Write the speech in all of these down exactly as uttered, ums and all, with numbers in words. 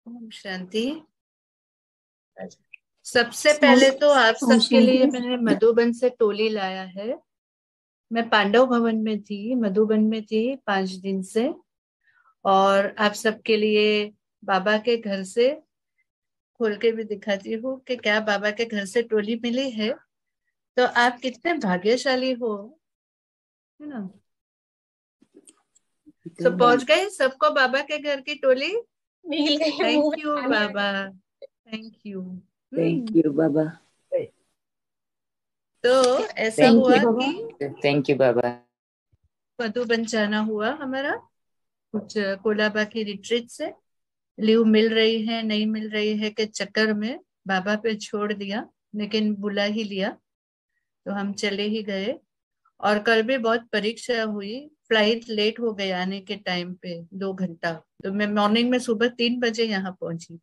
ओम शांति। सबसे पहले तो आप ओम सबके लिए शांति। मैंने मधुबन से टोली लाया है। मैं पांडव भवन में थी, मधुबन में थी पांच दिन से। और आप सबके लिए बाबा के घर से खोल के भी दिखाती हूँ कि क्या बाबा के घर से टोली मिली है। तो आप कितने भाग्यशाली हो, है ना। सब पहुंच गए, सबको बाबा के घर की टोली मिल गई, मुंह थैंक में यू पानी आ बाबा, गया। Thank you. Thank hmm. You बाबा। तो ऐसा थैंक यू हुआ बाबा। कि थैंक यू बाबा। मधुबन जाना हुआ हमारा, कुछ कोलाबा की रिट्रीट से लीव मिल रही है नहीं मिल रही है के चक्कर में बाबा पे छोड़ दिया, लेकिन बुला ही लिया तो हम चले ही गए। और कल भी बहुत परीक्षा हुई, फ्लाइट लेट हो गई आने के टाइम पे दो घंटा। तो मैं मॉर्निंग में सुबह तीन बजे यहाँ पहुंची।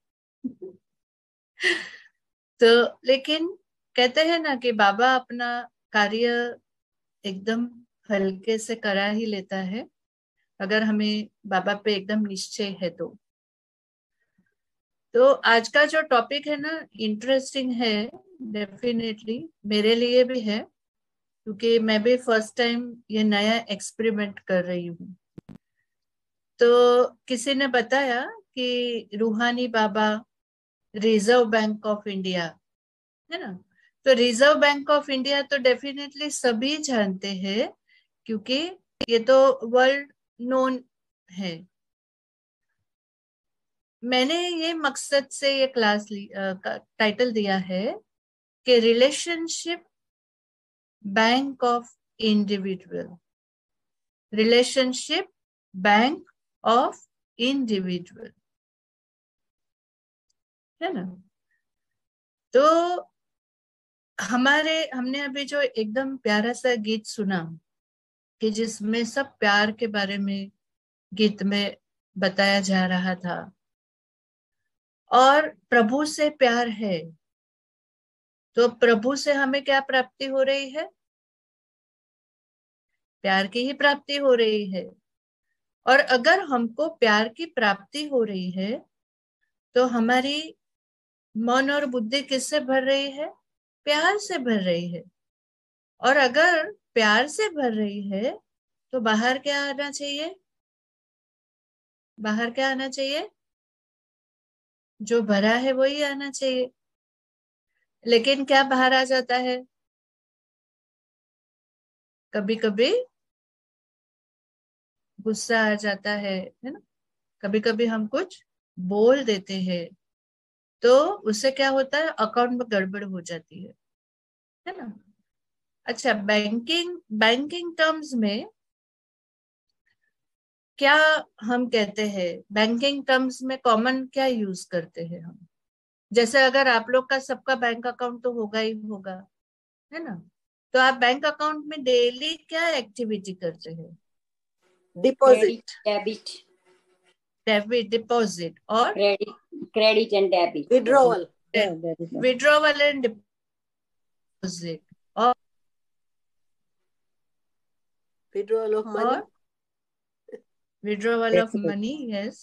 तो लेकिन कहते हैं ना कि बाबा अपना कार्य एकदम हल्के से करा ही लेता है, अगर हमें बाबा पे एकदम निश्चय है तो। तो आज का जो टॉपिक है ना, इंटरेस्टिंग है, डेफिनेटली मेरे लिए भी है, क्योंकि मैं भी फर्स्ट टाइम ये नया एक्सपेरिमेंट कर रही हूँ। तो किसी ने बताया कि Ruhani Baba reserve bank of India, है ना। तो रिजर्व बैंक ऑफ इंडिया तो डेफिनेटली सभी जानते हैं, क्योंकि ये तो वर्ल्ड नोन है। मैंने ये मकसद से ये क्लास टाइटल दिया है कि relationship bank of individual, relationship bank of individual, है ना। तो हमारे हमने अभी जो एकदम प्यारा सा गीत सुना कि जिसमें सब प्यार के बारे में गीत में बताया जा रहा था, और प्रभु से प्यार है तो प्रभु से हमें क्या प्राप्ति हो रही है, प्यार की ही प्राप्ति हो रही है। और अगर हमको प्यार की प्राप्ति हो रही है तो हमारी मन और बुद्धि किससे भर रही है, प्यार से भर रही है। और अगर प्यार से भर रही है तो बाहर क्या आना चाहिए, बाहर क्या आना चाहिए, जो भरा है वही आना चाहिए। लेकिन क्या बाहर आ जाता है, कभी कभी गुस्सा आ जाता है है ना। कभी कभी हम कुछ बोल देते हैं तो उससे क्या होता है, अकाउंट में गड़बड़ हो जाती है है ना। अच्छा, बैंकिंग बैंकिंग टर्म्स में क्या हम कहते हैं, बैंकिंग टर्म्स में कॉमन क्या यूज करते हैं हम। जैसे अगर आप लोग का सबका बैंक अकाउंट तो होगा ही होगा, है ना। तो आप बैंक अकाउंट में डेली क्या एक्टिविटी करते हैं, credit deposit. Debit. Debit deposit और क्रेडिट क्रेडिट एंड डेबिट जैसे। विड्रॉवल। विड्रॉवल एंड डिपॉजिट और विड्रॉवल ऑफ मनी। और विड्रॉवल ऑफ पैसे मनी, यस।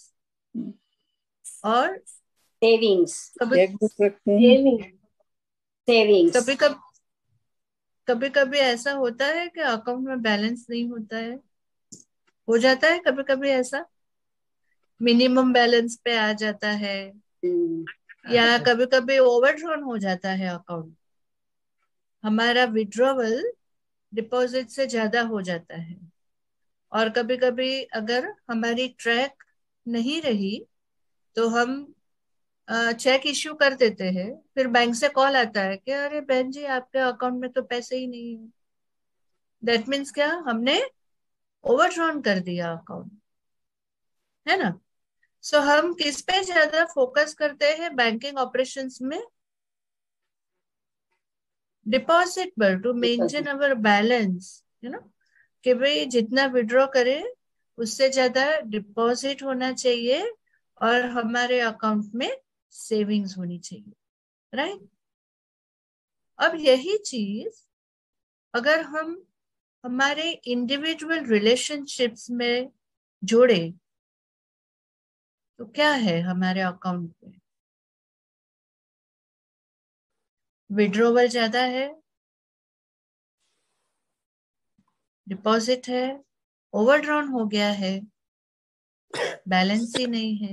और सेविंग्स। कभी चेक बुक रखते हैं। सेविंग्स। कभी कभी कभी कभी ऐसा होता है कि अकाउंट में बैलेंस नहीं होता है, हो जाता है कभी कभी ऐसा, मिनिमम बैलेंस पे आ जाता है, या कभी कभी ओवरड्रॉन हो जाता है अकाउंट, हमारा विड्रॉवल डिपॉजिट से ज्यादा हो जाता है। और कभी कभी अगर हमारी ट्रैक नहीं रही तो हम चेक इश्यू कर देते हैं, फिर बैंक से कॉल आता है कि अरे बहन जी आपके अकाउंट में तो पैसे ही नहीं है। दैट मीन्स क्या, हमने ओवरड्रॉन कर दिया अकाउंट, है ना। सो so, हम किस पे ज्यादा फोकस करते हैं बैंकिंग ऑपरेशंस में, डिपॉजिट पर, टू मेंटेन अवर बैलेंस, है ना। कि भाई जितना विड्रॉ करे उससे ज्यादा डिपॉजिट होना चाहिए और हमारे अकाउंट में सेविंग्स होनी चाहिए, राइट। अब यही चीज अगर हम हमारे इंडिविजुअल रिलेशनशिप्स में जोड़े तो क्या है हमारे अकाउंट में? विड्रॉवल ज्यादा है, डिपॉजिट है, ओवरड्रॉन हो गया है, बैलेंस ही नहीं है।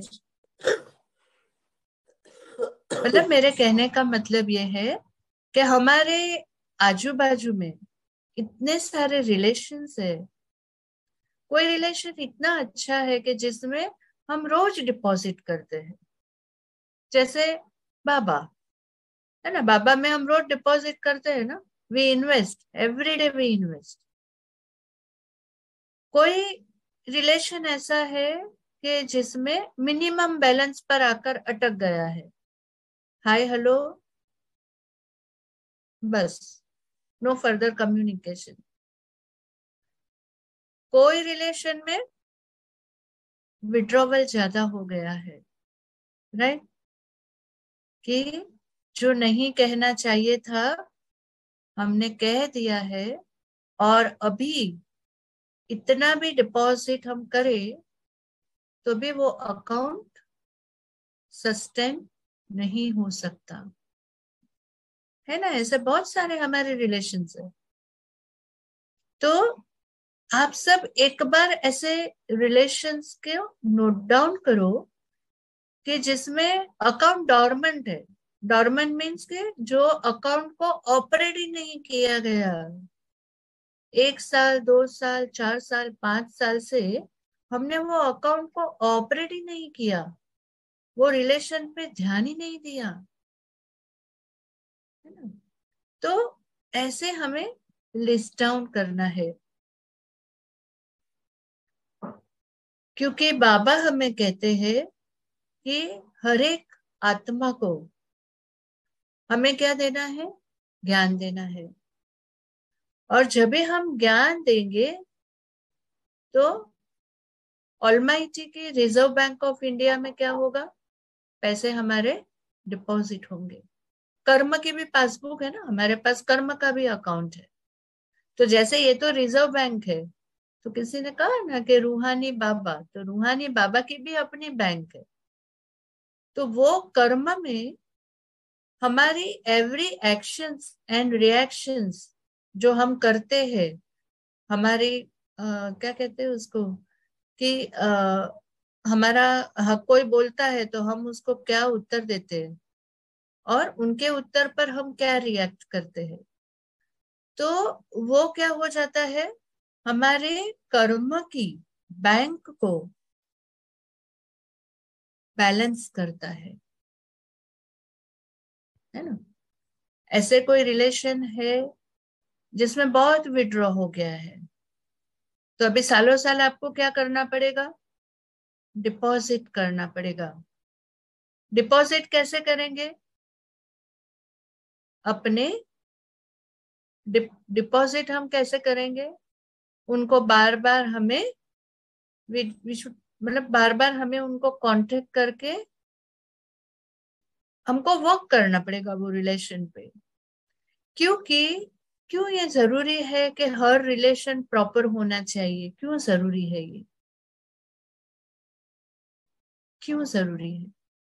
मतलब मेरे कहने का मतलब ये है कि हमारे आजू बाजू में इतने सारे रिलेशंस है। कोई रिलेशन इतना अच्छा है कि जिसमें हम रोज डिपॉजिट करते हैं, जैसे बाबा है ना, बाबा में हम रोज डिपॉजिट करते हैं ना, we invest every day, we invest. कोई रिलेशन ऐसा है कि जिसमें मिनिमम बैलेंस पर आकर अटक गया है, हाय हेलो बस, नो फर्दर कम्युनिकेशन। कोई रिलेशन में विड्रॉवल ज्यादा हो गया है, राइट, कि जो नहीं कहना चाहिए था हमने कह दिया है, और अभी इतना भी डिपॉजिट हम करें तो भी वो अकाउंट सस्टेन नहीं हो सकता है ना। ऐसे बहुत सारे हमारे रिलेशंस है। तो आप सब एक बार ऐसे रिलेशंस के नोट डाउन करो कि जिसमें अकाउंट डॉर्मेंट है। डॉर्मेंट मीन्स के जो अकाउंट को ऑपरेट ही नहीं किया गया, एक साल, दो साल, चार साल, पांच साल से हमने वो अकाउंट को ऑपरेट ही नहीं किया, वो रिलेशन पे ध्यान ही नहीं दिया, है ना। तो ऐसे हमें लिस्ट डाउन करना है, क्योंकि बाबा हमें कहते हैं कि हर एक आत्मा को हमें क्या देना है? ज्ञान देना है। और जब भी हम ज्ञान देंगे तो ऑलमाइटी की रिजर्व बैंक ऑफ इंडिया में क्या होगा? पैसे हमारे डिपॉजिट होंगे। कर्म की भी पासबुक है ना, हमारे पास कर्म का भी अकाउंट है। तो जैसे ये तो रिजर्व बैंक है, तो किसी ने कहा ना कि रूहानी बाबा, तो रूहानी बाबा की भी अपनी बैंक है। तो वो कर्म में हमारी एवरी एक्शंस एंड रिएक्शंस जो हम करते हैं, हमारी आ, क्या कहते हैं उसको, कि आ, हमारा हक कोई बोलता है तो हम उसको क्या उत्तर देते हैं, और उनके उत्तर पर हम क्या रिएक्ट करते हैं। तो वो क्या हो जाता है, हमारे कर्म की बैंक को बैलेंस करता है है ना। ऐसे कोई रिलेशन है जिसमें बहुत विड्रॉ हो गया है, तो अभी सालों साल आपको क्या करना पड़ेगा? डिपॉजिट करना पड़ेगा। डिपॉजिट कैसे करेंगे? अपने डिपॉजिट हम कैसे करेंगे? उनको बार बार हमें मतलब बार बार हमें उनको कांटेक्ट करके हमको वर्क करना पड़ेगा वो रिलेशन पे। क्योंकि क्यों ये जरूरी है कि हर रिलेशन प्रॉपर होना चाहिए? क्यों जरूरी है ये? क्यों जरूरी है?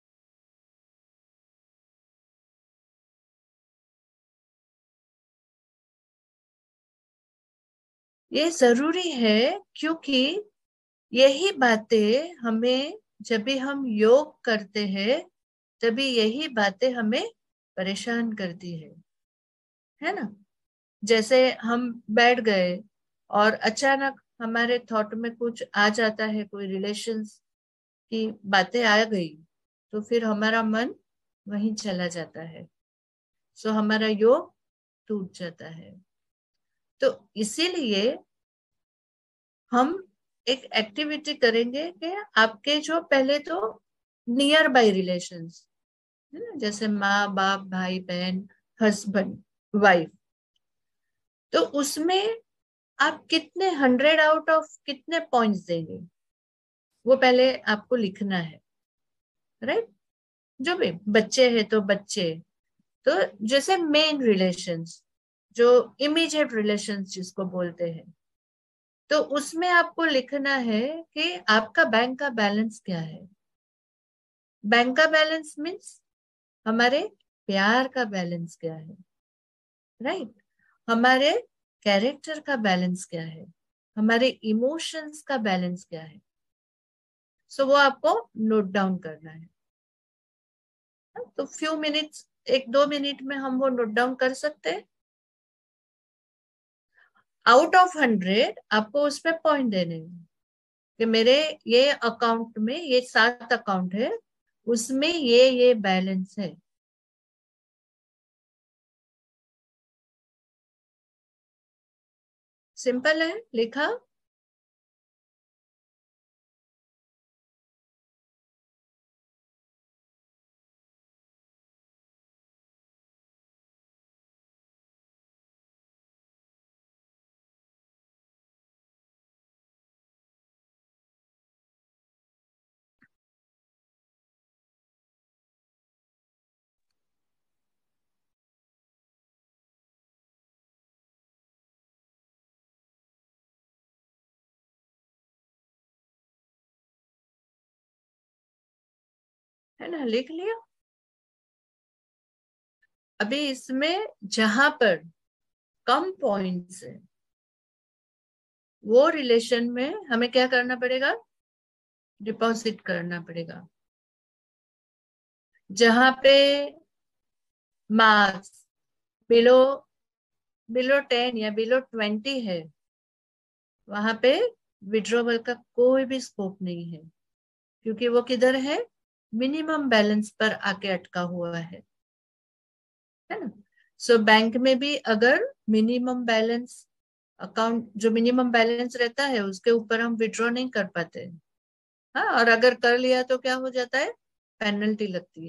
ये जरूरी है क्योंकि यही बातें हमें, जब भी हम योग करते हैं तभी यही बातें हमें परेशान करती है है ना। जैसे हम बैठ गए और अचानक हमारे थॉट में कुछ आ जाता है, कोई रिलेशंस की बातें आ गई, तो फिर हमारा मन वहीं चला जाता है, सो हमारा योग टूट जाता है। तो इसीलिए हम एक एक्टिविटी करेंगे कि आपके जो पहले तो नियर बाय रिलेशंस है ना, जैसे माँ बाप, भाई बहन, हस्बैंड वाइफ, तो उसमें आप कितने हंड्रेड आउट ऑफ कितने पॉइंट्स देंगे, वो पहले आपको लिखना है, राइट। जो भी बच्चे हैं तो बच्चे, तो जैसे मेन रिलेशंस, जो इमीडिएट रिलेशंस जिसको बोलते हैं, तो उसमें आपको लिखना है कि आपका बैंक का बैलेंस क्या है, बैंक का बैलेंस मीन्स हमारे प्यार का बैलेंस क्या है, राइट right? हमारे कैरेक्टर का बैलेंस क्या है, हमारे इमोशंस का बैलेंस क्या है। सो so, वो आपको नोट डाउन करना है। तो फ्यू मिनट्स, एक दो मिनट में हम वो नोट डाउन कर सकते हैं। आउट ऑफ हंड्रेड आपको उस पर पॉइंट देने हैं कि मेरे ये अकाउंट में, ये सात अकाउंट है, उसमें ये ये बैलेंस है। सिंपल है, लिखा। है ना, लिख लिया। अभी इसमें जहां पर कम पॉइंट्स है वो रिलेशन में हमें क्या करना पड़ेगा, डिपॉजिट करना पड़ेगा। जहां पे मार्क्स बिलो बिलो टेन या बिलो ट्वेंटी है, वहां पे विड्रॉवल का कोई भी स्कोप नहीं है, क्योंकि वो किधर है, मिनिमम बैलेंस पर आके अटका हुआ है है ना। सो बैंक में भी अगर मिनिमम बैलेंस अकाउंट, जो मिनिमम बैलेंस रहता है उसके ऊपर हम विड्रॉ नहीं कर पाते। हाँ, और अगर कर लिया तो क्या हो जाता है, पेनल्टी लगती है।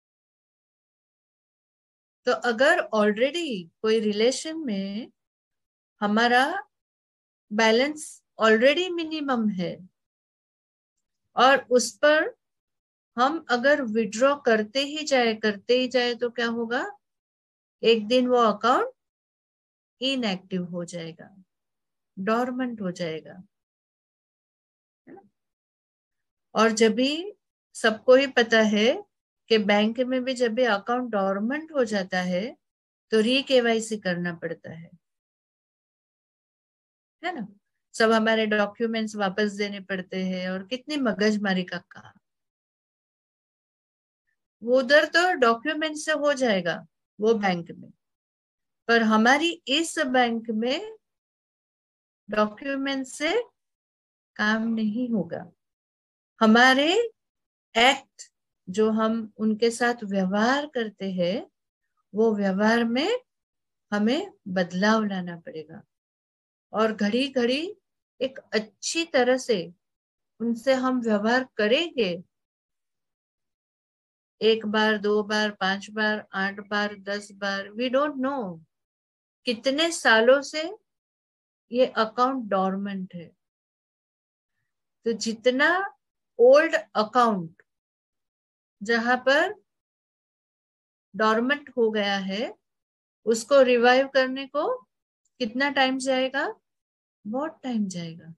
तो अगर ऑलरेडी कोई रिलेशन में हमारा बैलेंस ऑलरेडी मिनिमम है और उस पर हम अगर विड्रॉ करते ही जाए करते ही जाए तो क्या होगा, एक दिन वो अकाउंट इनएक्टिव हो जाएगा, डॉर्मेंट हो जाएगा। और जब भी, सबको ही पता है कि बैंक में भी जब भी अकाउंट डॉर्मेंट हो जाता है तो री केवाईसी करना पड़ता है है ना। सब हमारे डॉक्यूमेंट्स वापस देने पड़ते हैं और कितनी मगजमारी का काम। वो उधर तो डॉक्यूमेंट से हो जाएगा वो बैंक में, पर हमारी इस बैंक में डॉक्यूमेंट से काम नहीं होगा। हमारे एक्ट, जो हम उनके साथ व्यवहार करते हैं, वो व्यवहार में हमें बदलाव लाना पड़ेगा और घड़ी घड़ी एक अच्छी तरह से उनसे हम व्यवहार करेंगे। एक बार, दो बार, पांच बार, आठ बार, दस बार, वी डोंट नो कितने सालों से ये अकाउंट डॉर्मेंट है। तो जितना ओल्ड अकाउंट जहां पर डॉर्मेंट हो गया है उसको रिवाइव करने को कितना टाइम जाएगा, बहुत टाइम जाएगा।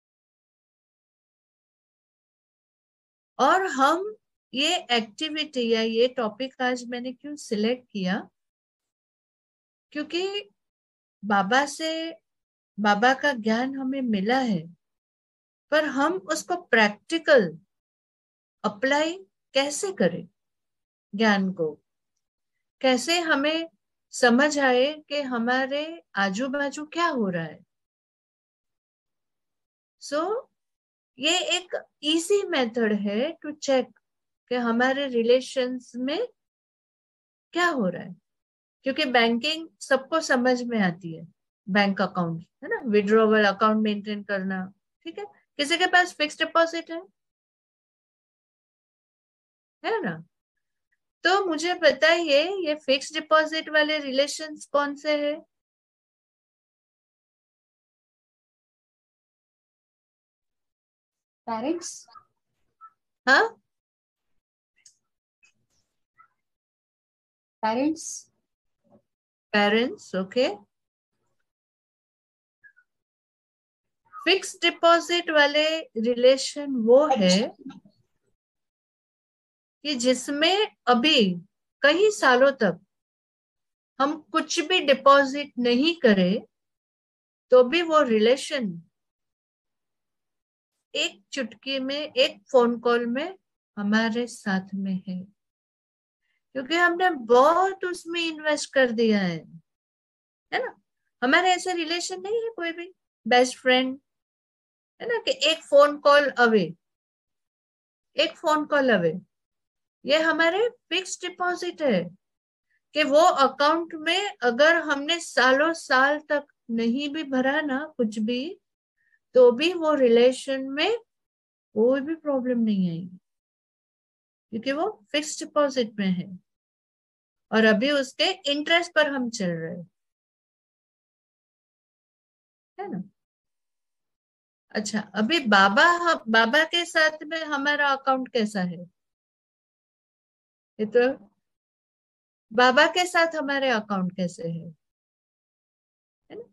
और हम ये एक्टिविटी या ये टॉपिक आज मैंने क्यों सिलेक्ट किया, क्योंकि बाबा से, बाबा का ज्ञान हमें मिला है, पर हम उसको प्रैक्टिकल अप्लाई कैसे करें, ज्ञान को कैसे हमें समझ आए कि हमारे आजू बाजू क्या हो रहा है। सो so, ये एक इजी मेथड है टू चेक कि हमारे रिलेशंस में क्या हो रहा है, क्योंकि बैंकिंग सबको समझ में आती है। बैंक अकाउंट है ना, विड्रॉवल अकाउंट मेंटेन करना, ठीक है। किसी के पास फिक्स डिपॉजिट है है ना। तो मुझे बताइए ये फिक्स डिपॉजिट वाले रिलेशंस कौन से हैं? पेरेंट्स। हाँ, parents. Parents, okay. Fix deposit वाले रिलेशन वो है कि जिसमें अभी कई सालों तक हम कुछ भी डिपॉजिट नहीं करें तो भी वो रिलेशन एक चुटकी में, एक फोन कॉल में हमारे साथ में है, क्योंकि हमने बहुत उसमें इन्वेस्ट कर दिया है है ना। हमारे ऐसे रिलेशन नहीं है कोई भी बेस्ट फ्रेंड, है ना, कि एक फोन कॉल अवे, एक फोन कॉल अवे। ये हमारे फिक्स डिपॉजिट है कि वो अकाउंट में अगर हमने सालों साल तक नहीं भी भरा ना कुछ भी, तो भी वो रिलेशन में कोई भी प्रॉब्लम नहीं आएगी, क्योंकि वो फिक्स डिपॉजिट में है और अभी उसके इंटरेस्ट पर हम चल रहे हैं, है ना। अच्छा, अभी बाबा हम बाबा के साथ में हमारा अकाउंट कैसा है? ये तो बाबा के साथ हमारे अकाउंट कैसे है, है ना।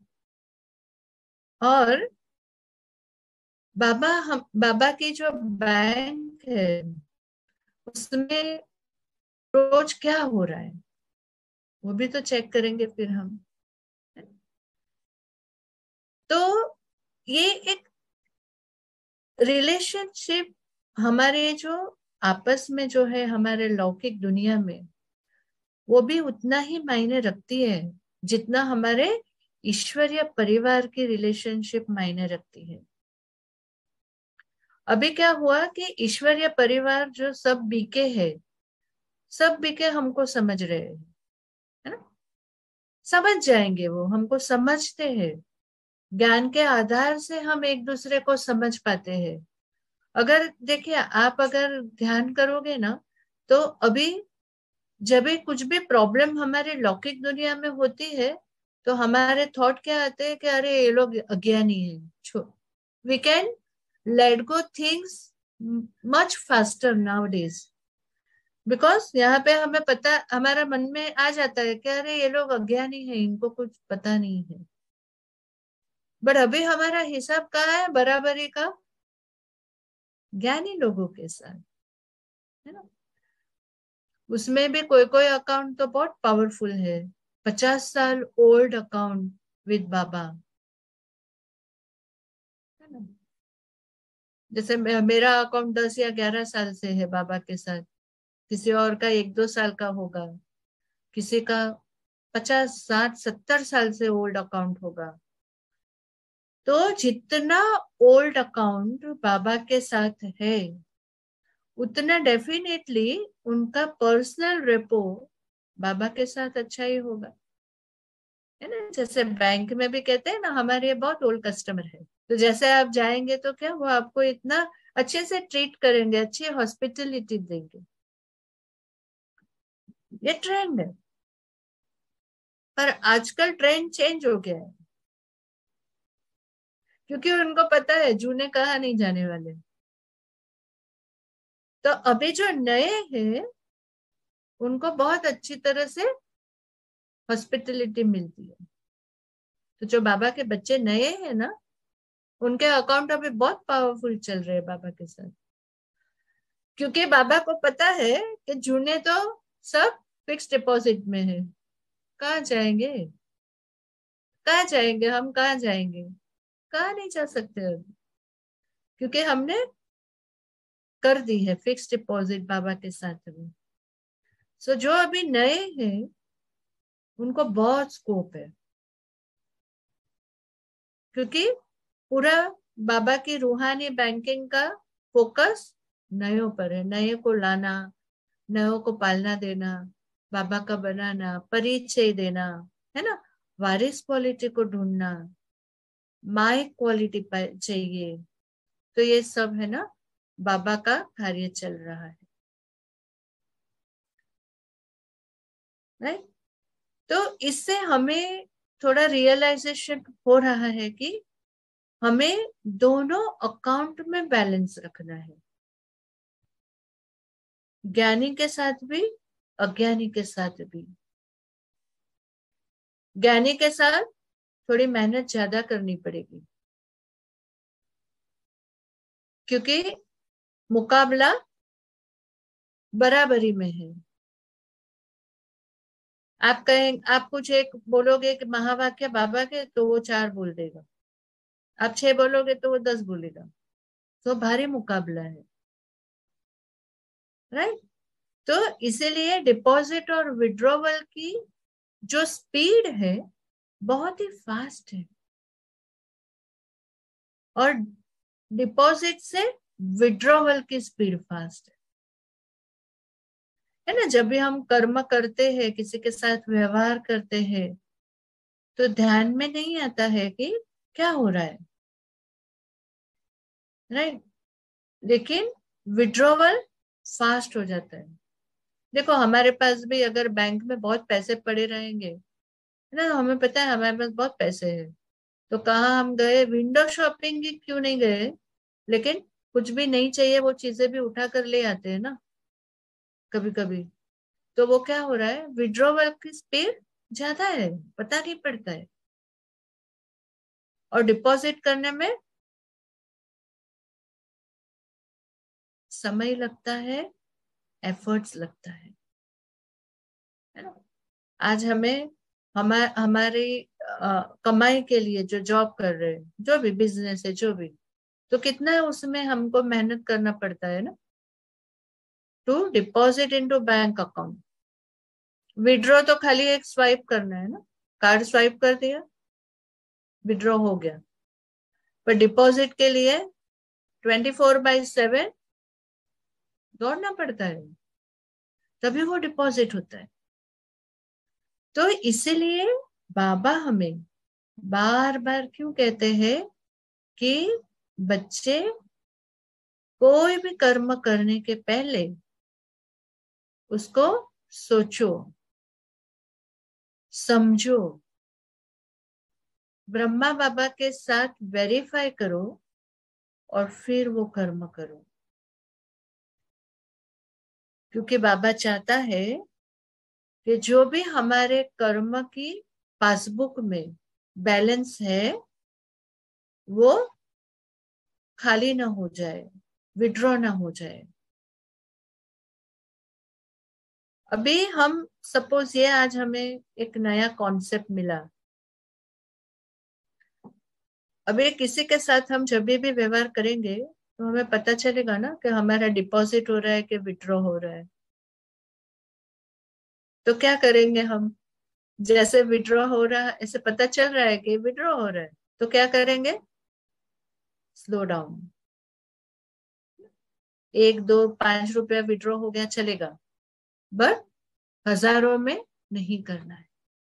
और बाबा हम बाबा की जो बैंक है उसमें रोज क्या हो रहा है वो भी तो चेक करेंगे फिर हम, है ना? तो ये एक रिलेशनशिप हमारे जो आपस में जो है हमारे लौकिक दुनिया में, वो भी उतना ही मायने रखती है जितना हमारे ईश्वरीय परिवार की रिलेशनशिप मायने रखती है। अभी क्या हुआ कि ईश्वरीय परिवार जो सब बीके है, सब बीके हमको समझ रहे हैं, है ना, समझ जाएंगे, वो हमको समझते हैं, ज्ञान के आधार से हम एक दूसरे को समझ पाते हैं। अगर देखिए, आप अगर ध्यान करोगे ना, तो अभी जब भी कुछ भी प्रॉब्लम हमारे लौकिक दुनिया में होती है तो हमारे थॉट क्या आते हैं कि अरे ये लोग अज्ञानी है, छो we can let go things much faster nowadays, because यहाँ पे हमें पता, हमारा मन में आ जाता है कि अरे ये लोग अज्ञानी है, इनको कुछ पता नहीं है। बट अभी हमारा हिसाब कहाँ है बराबरी का? ज्ञानी लोगों के साथ, है ना। उसमें भी कोई कोई अकाउंट तो बहुत पावरफुल है, पचास साल ओल्ड अकाउंट विद बाबा, है ना। जैसे मे- मेरा अकाउंट दस या ग्यारह साल से है बाबा के साथ, किसी और का एक दो साल का होगा, किसी का पचास साठ सत्तर साल से ओल्ड अकाउंट होगा। तो जितना ओल्ड अकाउंट बाबा के साथ है उतना डेफिनेटली उनका पर्सनल रेपो बाबा के साथ अच्छा ही होगा, है ना। जैसे बैंक में भी कहते हैं ना, हमारे ये बहुत ओल्ड कस्टमर है, तो जैसे आप जाएंगे तो क्या वो आपको इतना अच्छे से ट्रीट करेंगे, अच्छी हॉस्पिटलिटी देंगे। ये ट्रेंड है, पर आजकल ट्रेंड चेंज हो गया है, क्योंकि उनको पता है जूने कहा नहीं जाने वाले। तो अभी जो नए हैं उनको बहुत अच्छी तरह से हॉस्पिटलिटी मिलती है। तो जो बाबा के बच्चे नए हैं ना, उनके अकाउंट अभी बहुत पावरफुल चल रहे हैं बाबा के साथ, क्योंकि बाबा को पता है कि जूने तो सब फिक्स डिपॉजिट में है, कहाँ जाएंगे, कहाँ जाएंगे हम, कहाँ जाएंगे, कहाँ नहीं जा सकते अभी, क्योंकि हमने कर दी है फिक्स डिपॉजिट बाबा के साथ में। सो जो अभी नए हैं उनको बहुत स्कोप है, क्योंकि पूरा बाबा की रूहानी बैंकिंग का फोकस नयों पर है, नए को लाना, नयों को पालना देना, बाबा का बनाना, परिचय देना, है ना, वारिस क्वालिटी को ढूंढना, माई क्वालिटी चाहिए। तो ये सब है ना, बाबा का कार्य चल रहा है, राइट। तो इससे हमें थोड़ा रियलाइजेशन हो रहा है कि हमें दोनों अकाउंट में बैलेंस रखना है, ज्ञानी के साथ भी, अज्ञानी के साथ भी। ज्ञानी के साथ थोड़ी मेहनत ज्यादा करनी पड़ेगी, क्योंकि मुकाबला बराबरी में है। आप कहें, आप कुछ एक बोलोगे कि महावाक्य बाबा के, तो वो चार बोल देगा। आप छह बोलोगे तो वो दस बोलेगा। तो भारी मुकाबला है, राइट। तो इसीलिए डिपॉजिट और विड्रॉवल की जो स्पीड है बहुत ही फास्ट है, और डिपॉजिट से विड्रॉवल की स्पीड फास्ट है है ना। जब भी हम कर्म करते हैं, किसी के साथ व्यवहार करते हैं, तो ध्यान में नहीं आता है कि क्या हो रहा है, राइट। लेकिन विड्रॉवल फास्ट हो जाता है। देखो, हमारे पास भी अगर बैंक में बहुत पैसे पड़े रहेंगे, है ना, तो हमें पता है हमारे पास बहुत पैसे हैं, तो कहाँ हम गए, विंडो शॉपिंग ही क्यों नहीं गए, लेकिन कुछ भी नहीं चाहिए वो चीजें भी उठा कर ले आते हैं ना कभी कभी। तो वो क्या हो रहा है, विड्रॉवल की स्पीड ज्यादा है, पता नहीं पड़ता है। और डिपॉजिट करने में समय लगता है, एफर्ट्स लगता है है ना। आज हमें हमारे हमारी अ, कमाई के लिए जो जॉब कर रहे हैं, जो भी बिजनेस है, जो भी, तो कितना है उसमें हमको मेहनत करना पड़ता है ना, to deposit into bank account. Withdraw तो खाली एक स्वाइप करना है ना, कार्ड स्वाइप कर दिया, विड्रॉ हो गया। पर डिपॉजिट के लिए ट्वेंटी फोर बाई सेवन दौड़ना पड़ता है, तभी वो डिपॉजिट होता है। तो इसीलिए बाबा हमें बार बार क्यों कहते हैं कि बच्चे कोई भी कर्म करने के पहले उसको सोचो, समझो, ब्रह्मा बाबा के साथ वेरीफाई करो, और फिर वो कर्म करो। क्योंकि बाबा चाहता है कि जो भी हमारे कर्म की पासबुक में बैलेंस है वो खाली ना हो जाए, विड्रॉ ना हो जाए। अभी हम सपोज ये आज हमें एक नया कॉन्सेप्ट मिला, अभी किसी के साथ हम जब भी व्यवहार करेंगे तो हमें पता चलेगा ना कि हमारा डिपॉजिट हो रहा है कि विड्रॉ हो रहा है। तो क्या करेंगे हम, जैसे विड्रॉ हो रहा है, ऐसे पता चल रहा है कि विड्रॉ हो रहा है, तो क्या करेंगे, स्लो डाउन। एक दो पांच रुपया विड्रॉ हो गया चलेगा, बट हजारों में नहीं करना है।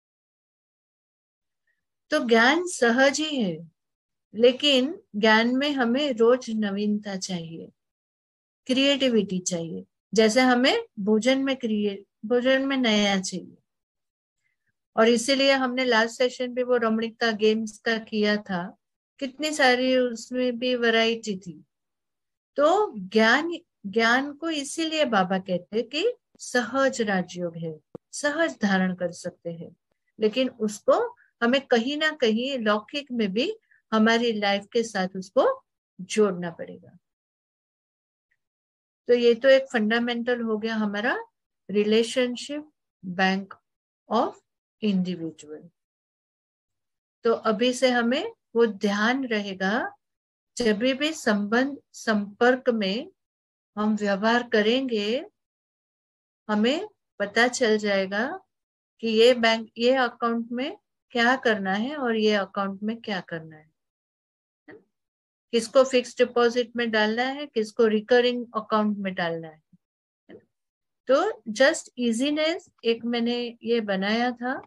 तो ज्ञान सहज ही है, लेकिन ज्ञान में हमें रोज नवीनता चाहिए, क्रिएटिविटी चाहिए। जैसे हमें भोजन में क्रिएट भोजन में नया चाहिए। और इसीलिए हमने लास्ट सेशन भी वो रमणीकता गेम्स का किया था, कितनी सारी उसमें भी वैरायटी थी। तो ज्ञान ज्ञान को इसीलिए बाबा कहते हैं कि सहज राजयोग है, सहज धारण कर सकते हैं, लेकिन उसको हमें कहीं ना कहीं लौकिक में भी हमारी लाइफ के साथ उसको जोड़ना पड़ेगा। तो ये तो एक फंडामेंटल हो गया हमारा रिलेशनशिप बैंक ऑफ इंडिविजुअल। तो अभी से हमें वो ध्यान रहेगा, जब भी संबंध संपर्क में हम व्यवहार करेंगे, हमें पता चल जाएगा कि ये बैंक ये अकाउंट में क्या करना है और ये अकाउंट में क्या करना है, किसको फिक्स डिपॉजिट में डालना है, किसको रिकरिंग अकाउंट में डालना है। तो जस्ट इजीनेस एक मैंने ये बनाया था,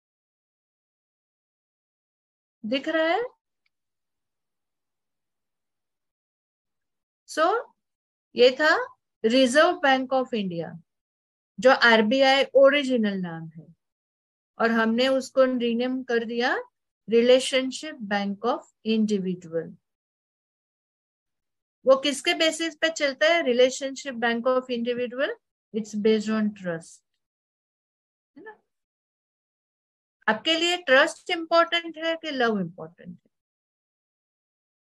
दिख रहा है। सो so, ये था रिजर्व बैंक ऑफ इंडिया, जो आरबीआई ओरिजिनल नाम है, और हमने उसको रीनेम कर दिया रिलेशनशिप बैंक ऑफ इंडिविजुअल। वो किसके बेसिस पे चलता है, relationship bank of individual? It's based on trust, है ना। आपके लिए ट्रस्ट इंपॉर्टेंट है कि लव इंपॉर्टेंट है?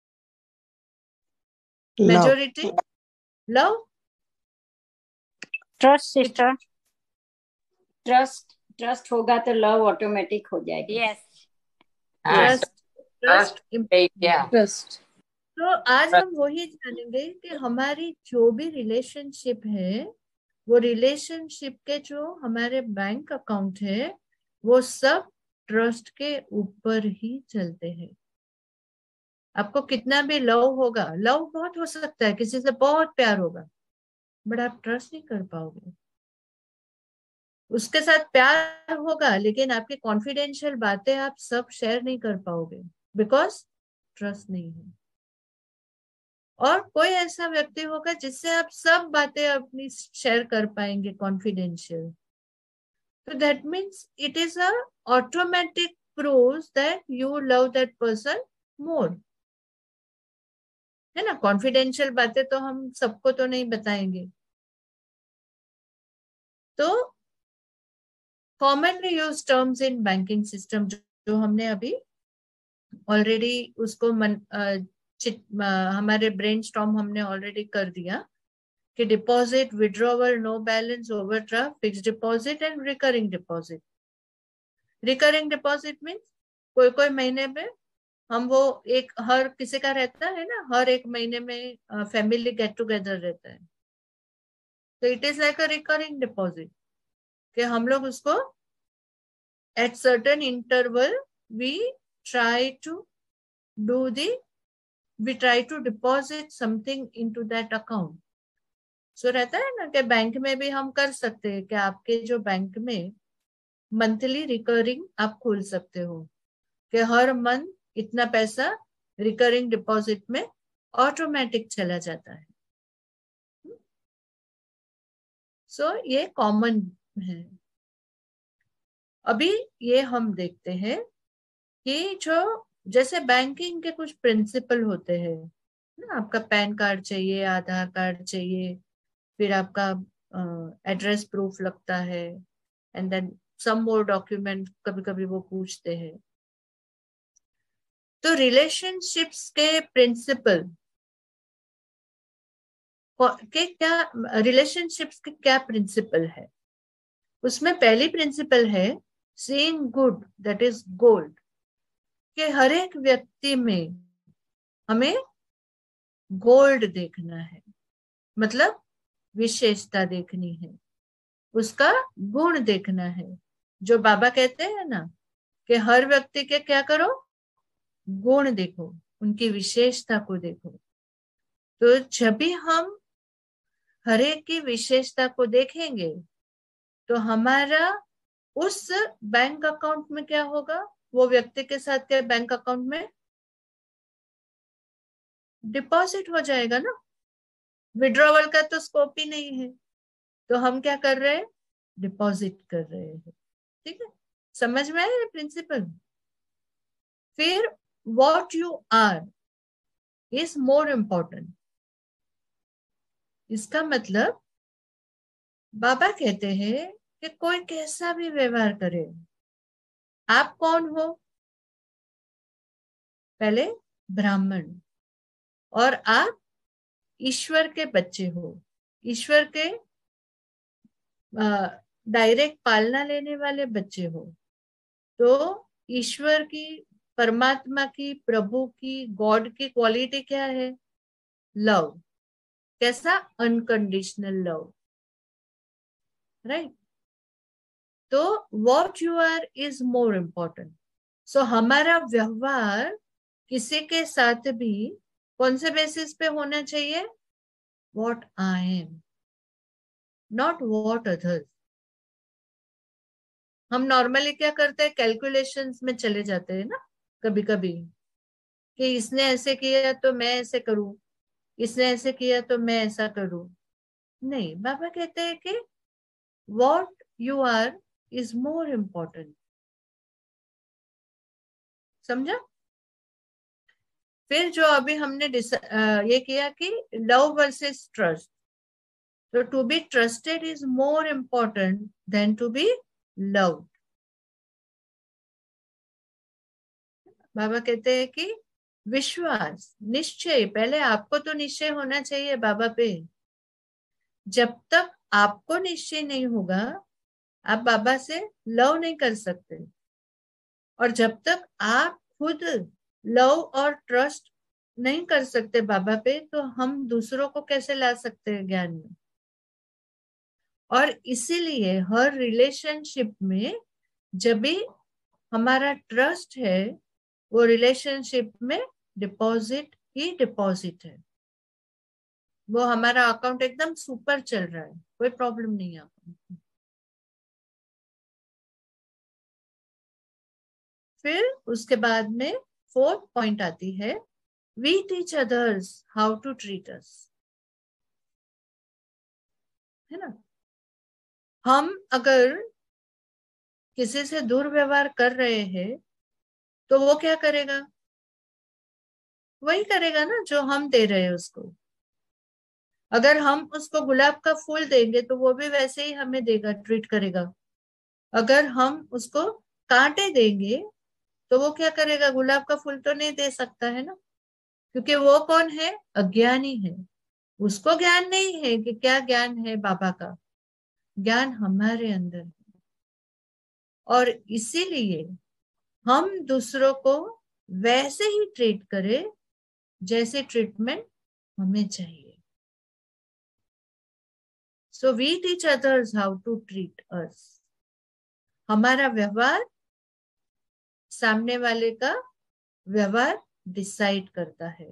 Majority love. Trust sister. Trust trust होगा तो लव ऑटोमेटिक हो जाएगा। Yes, trust trust Yeah. Trust. तो आज हम वही जानेंगे कि हमारी जो भी रिलेशनशिप है, वो रिलेशनशिप के जो हमारे बैंक अकाउंट है, वो सब ट्रस्ट के ऊपर ही चलते हैं। आपको कितना भी लव होगा, लव बहुत हो सकता है, किसी से बहुत प्यार होगा, बट आप ट्रस्ट नहीं कर पाओगे। उसके साथ प्यार होगा, लेकिन आपकी कॉन्फिडेंशियल बातें आप सब शेयर नहीं कर पाओगे, बिकॉज ट्रस्ट नहीं है। और कोई ऐसा व्यक्ति होगा जिससे आप सब बातें अपनी शेयर कर पाएंगे कॉन्फिडेंशियल, तो that means it is a automatic proves that you love that person more, है ना। कॉन्फिडेंशियल बातें तो हम सबको तो नहीं बताएंगे। तो commonly use terms in banking system जो हमने अभी ऑलरेडी उसको मन, आ, चिट, आ, हमारे ब्रेन स्टॉर्म हमने ऑलरेडी कर दिया कि deposit, withdrawal, no balance, overdraft, fixed deposit and recurring deposit. Recurring deposit means कोई कोई महीने में हम वो एक, हर किसी का रहता है ना, हर एक महीने में फैमिली गेट टुगेदर रहता है, तो it is like a recurring deposit कि हम लोग उसको at certain interval we try to do the we try to deposit something into that account. So रहता है ना कि बैंक में भी हम कर सकते हैं कि आपके जो बैंक में मंथली रिकरिंग आप खोल सकते हो कि हर मंथ इतना पैसा रिकरिंग डिपॉजिट में ऑटोमेटिक चला जाता है। सो so, ये कॉमन है। अभी ये हम देखते हैं कि जो जैसे बैंकिंग के कुछ प्रिंसिपल होते हैं ना, आपका पैन कार्ड चाहिए, आधार कार्ड चाहिए, फिर आपका एड्रेस uh, प्रूफ लगता है, and then some more document कभी कभी वो पूछते हैं। तो रिलेशनशिप्स के प्रिंसिपल के क्या, रिलेशनशिप्स के क्या प्रिंसिपल है, उसमें पहली प्रिंसिपल है seeing good that is gold, कि हर एक व्यक्ति में हमें गोल्ड देखना है, मतलब विशेषता देखनी है, उसका गुण देखना है। जो बाबा कहते हैं ना कि हर व्यक्ति के क्या करो, गुण देखो, उनकी विशेषता को देखो। तो जब भी हम हर एक की विशेषता को देखेंगे तो हमारा उस बैंक अकाउंट में क्या होगा, वो व्यक्ति के साथ के बैंक अकाउंट में डिपॉजिट हो जाएगा ना। विड्रॉवल का तो स्कोप ही नहीं है, तो हम क्या कर रहे हैं, डिपॉजिट कर रहे हैं। ठीक है, समझ में आया प्रिंसिपल। फिर what you are is more important. इसका मतलब बाबा कहते हैं कि कोई कैसा भी व्यवहार करे, आप कौन हो, पहले ब्राह्मण, और आप ईश्वर के बच्चे हो, ईश्वर के डायरेक्ट पालना लेने वाले बच्चे हो। तो ईश्वर की, परमात्मा की, प्रभु की, गॉड की क्वालिटी क्या है, लव। कैसा, अनकंडीशनल लव, राइट। तो what you are is more important. So हमारा व्यवहार किसी के साथ भी कौन से बेसिस पे होना चाहिए, what I am, not what others. हम नॉर्मली क्या करते हैं, कैलकुलेशंस में चले जाते हैं ना कभी कभी, कि इसने ऐसे किया तो मैं ऐसे करूं, इसने ऐसे किया तो मैं ऐसा करूं। नहीं, बाबा कहते हैं कि what you are is more important. समझा। फिर जो अभी हमने ये किया कि लव वर्सेस ट्रस्ट, तो to be trusted is more important than to be loved. Baba कहते हैं कि विश्वास, निश्चय, पहले आपको तो निश्चय होना चाहिए बाबा पे। जब तक आपको निश्चय नहीं होगा, आप बाबा से लव नहीं कर सकते। और जब तक आप खुद लव और ट्रस्ट नहीं कर सकते बाबा पे, तो हम दूसरों को कैसे ला सकते हैं ज्ञान में। और इसीलिए हर रिलेशनशिप में जब भी हमारा ट्रस्ट है, वो रिलेशनशिप में डिपॉजिट ही डिपॉजिट है। वो हमारा अकाउंट एकदम सुपर चल रहा है, कोई प्रॉब्लम नहीं है अकाउंट। फिर उसके बाद में फोर्थ पॉइंट आती है, we teach others how to treat us, है ना। हम अगर किसी से दुर्व्यवहार कर रहे हैं तो वो क्या करेगा, वही करेगा ना जो हम दे रहे हैं उसको। अगर हम उसको गुलाब का फूल देंगे तो वो भी वैसे ही हमें देगा, ट्रीट करेगा। अगर हम उसको कांटे देंगे तो वो क्या करेगा, गुलाब का फूल तो नहीं दे सकता है ना, क्योंकि वो कौन है, अज्ञानी है। उसको ज्ञान नहीं है कि क्या ज्ञान है बाबा का, ज्ञान हमारे अंदर है। और इसीलिए हम दूसरों को वैसे ही ट्रीट करें जैसे ट्रीटमेंट हमें चाहिए। So we teach others how to treat us. हमारा व्यवहार सामने वाले का व्यवहार डिसाइड करता है।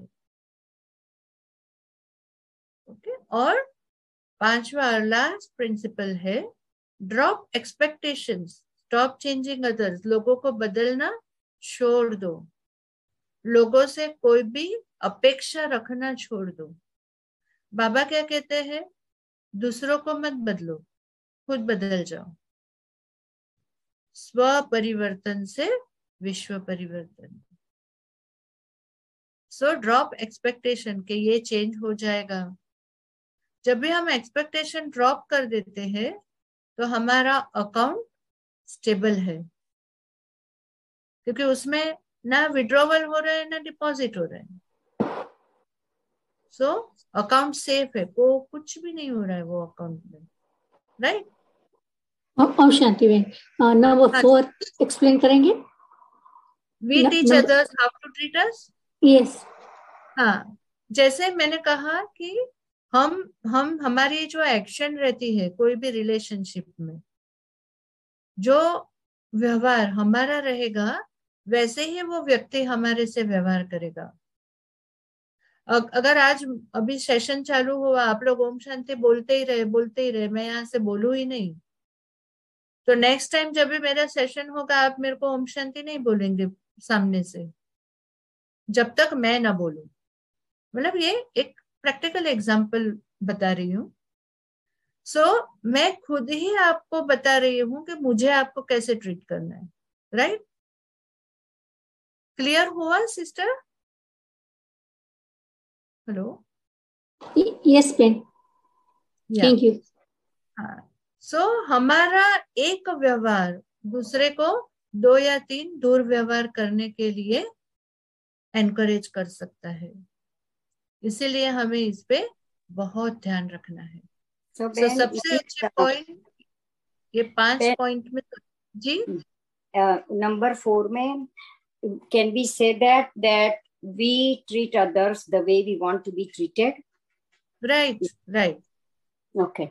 Okay okay? और पांचवा और लास्ट प्रिंसिपल है, drop expectations, stop changing others. लोगों को बदलना छोड़ दो, लोगों से कोई भी अपेक्षा रखना छोड़ दो। बाबा क्या कहते हैं, दूसरों को मत बदलो, खुद बदल जाओ। स्व परिवर्तन से विश्व परिवर्तन। सो ड्रॉप एक्सपेक्टेशन के ये चेंज हो जाएगा। जब भी हम एक्सपेक्टेशन ड्रॉप कर देते हैं तो हमारा अकाउंट स्टेबल है, क्योंकि उसमें ना विड्रॉवल हो रहा है ना डिपॉजिट हो रहा है। सो अकाउंट सेफ है, को कुछ भी नहीं हो रहा है वो अकाउंट में, राइट। और शांति बहन, नंबर फोर एक्सप्लेन करेंगे। We teach others how to treat us. Yes. हाँ, जैसे मैंने कहा कि हम हम हमारी जो एक्शन रहती है कोई भी रिलेशनशिप में, जो व्यवहार हमारा रहेगा वैसे ही वो व्यक्ति हमारे से व्यवहार करेगा। अगर आज अभी सेशन चालू हुआ, आप लोग ओम शांति बोलते ही रहे बोलते ही रहे, मैं यहाँ से बोलू ही नहीं, तो नेक्स्ट टाइम जब भी मेरा सेशन होगा आप मेरे को ओम शांति नहीं बोलेंगे सामने से, जब तक मैं ना बोलूं। मतलब ये एक प्रैक्टिकल एग्जांपल बता रही हूँ। सो so, मैं खुद ही आपको बता रही हूँ कि मुझे आपको कैसे ट्रीट करना है, राइट। क्लियर हुआ sister? Hello. Yes pen, thank you. हाँ, सो हमारा एक व्यवहार दूसरे को दो या तीन दुर्व्यवहार करने के लिए एनकरेज कर सकता है, इसीलिए हमें इस पे बहुत ध्यान रखना है। So, so, Ben, सबसे अच्छे पॉइंट ये पांच पॉइंट में जी नंबर फोर में can we say that that we treat others the way we want to be treated? Right, right. Okay.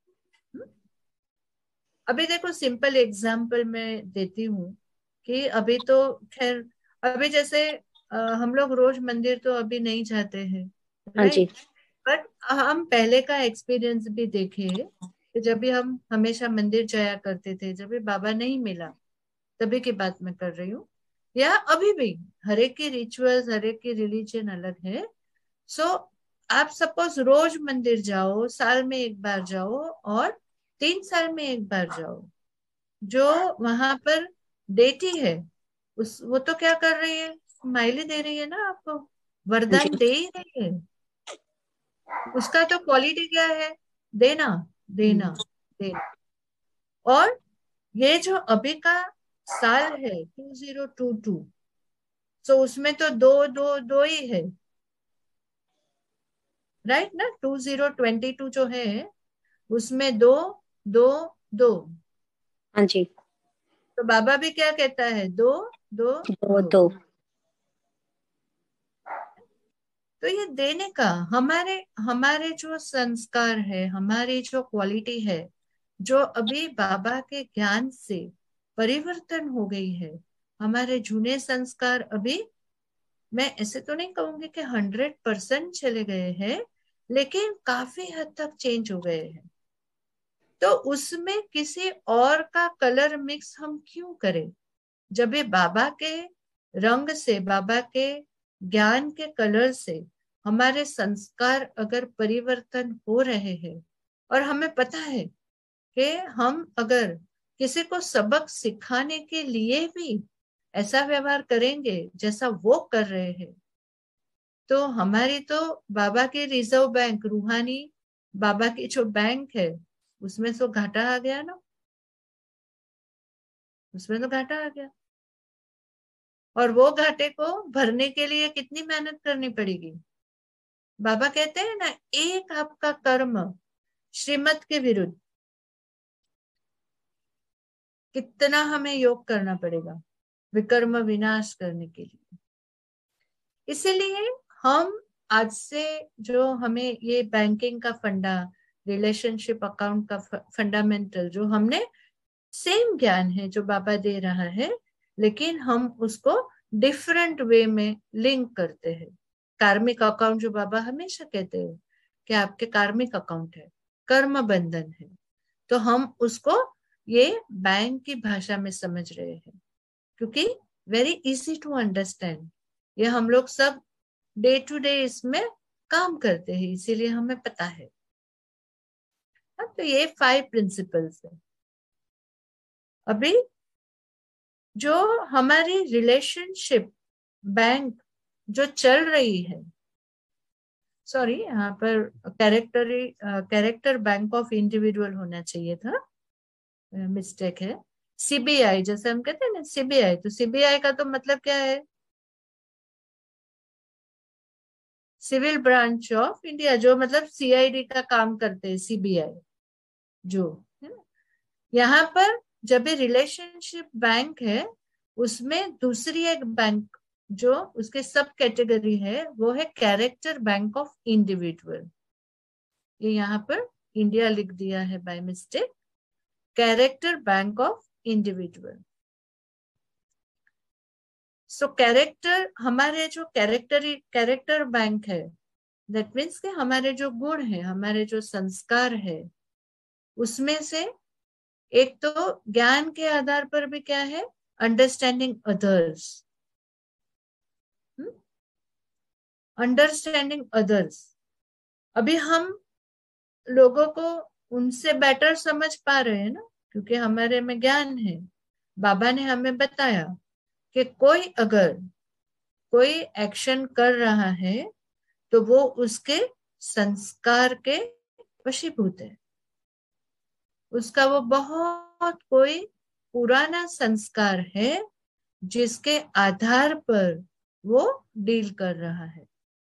अभी देखो सिंपल एग्जाम्पल मैं देती हूँ कि अभी तो खैर अभी जैसे आ, हम लोग रोज मंदिर तो अभी नहीं जाते हैं, राइट। बट हम पहले का एक्सपीरियंस भी देखे कि जब भी हम हमेशा मंदिर जाया करते थे, जब भी बाबा नहीं मिला तभी की बात मैं कर रही हूँ, या अभी भी हर एक की रिचुअल्स हर एक की रिलीजन अलग है। सो so, आप सपोज रोज मंदिर जाओ, साल में एक बार जाओ और तीन साल में एक बार जाओ, जो वहां पर डेटी है उस वो तो क्या कर रही है, स्माइली दे रही है ना, आपको वरदान दे ही रही है। उसका तो क्वालिटी क्या है, देना देना देना। और ये जो अभी का साल है two zero two two, so उसमें तो दो दो दो ही है, राइट ना। टू जीरो ट्वेंटी टू जो है उसमें दो दो दो। हाँ जी, तो बाबा भी क्या कहता है, दो दो दो दो। दो। तो ये देने का हमारे हमारे जो संस्कार है, हमारी जो क्वालिटी है, जो अभी बाबा के ज्ञान से परिवर्तन हो गई है। हमारे जूने संस्कार अभी, मैं ऐसे तो नहीं कहूंगी कि हंड्रेड परसेंट चले गए हैं, लेकिन काफी हद तक चेंज हो गए हैं। तो उसमें किसी और का कलर मिक्स हम क्यों करें, जब ये बाबा के रंग से, बाबा के ज्ञान के कलर से हमारे संस्कार अगर परिवर्तन हो रहे हैं, और हमें पता है कि हम अगर किसी को सबक सिखाने के लिए भी ऐसा व्यवहार करेंगे जैसा वो कर रहे हैं, तो हमारी तो बाबा की रिजर्व बैंक, रूहानी बाबा की जो बैंक है, उसमें तो घाटा आ गया ना, उसमें तो घाटा आ गया। और वो घाटे को भरने के लिए कितनी मेहनत करनी पड़ेगी। बाबा कहते हैं ना, एक आपका कर्म श्रीमत के विरुद्ध कितना हमें योग करना पड़ेगा विकर्म विनाश करने के लिए। इसीलिए हम आज से जो हमें ये बैंकिंग का फंडा, रिलेशनशिप अकाउंट का फंडामेंटल, जो हमने सेम ज्ञान है जो बाबा दे रहा है, लेकिन हम उसको डिफरेंट वे में लिंक करते हैं। कार्मिक अकाउंट जो बाबा हमेशा कहते हैं कि आपके कार्मिक अकाउंट है, कर्म बंधन है, तो हम उसको ये बैंक की भाषा में समझ रहे हैं, क्योंकि वेरी इजी टू अंडरस्टैंड। ये हम लोग सब डे टू डे इसमें काम करते हैं, इसीलिए हमें पता है। तो ये फाइव प्रिंसिपल्स है। अभी जो हमारी रिलेशनशिप बैंक जो चल रही है, सॉरी यहाँ पर character character bank of individual होना चाहिए था, मिस्टेक है। सीबीआई जैसे हम कहते हैं ना, सीबीआई, तो सीबीआई का तो मतलब क्या है, सिविल ब्रांच ऑफ इंडिया, जो मतलब सीआईडी का काम करते हैं सीबीआई जो है ना। यहाँ पर जब भी रिलेशनशिप बैंक है, उसमें दूसरी एक बैंक जो उसके सब कैटेगरी है, वो है कैरेक्टर बैंक ऑफ इंडिविजुअल। ये यहाँ पर इंडिया लिख दिया है by mistake, character bank of individual. So character, हमारे जो कैरेक्टर कैरेक्टर बैंक है, दैट मीन्स के हमारे जो गुण है, हमारे जो संस्कार है, उसमें से एक तो ज्ञान के आधार पर भी क्या है, अंडरस्टैंडिंग अदर्स, अंडरस्टैंडिंग अदर्स। अभी हम लोगों को उनसे बेटर समझ पा रहे हैं ना, क्योंकि हमारे में ज्ञान है। बाबा ने हमें बताया कि कोई अगर कोई एक्शन कर रहा है तो वो उसके संस्कार के वशीभूत है, उसका वो बहुत कोई पुराना संस्कार है जिसके आधार पर वो डील कर रहा है।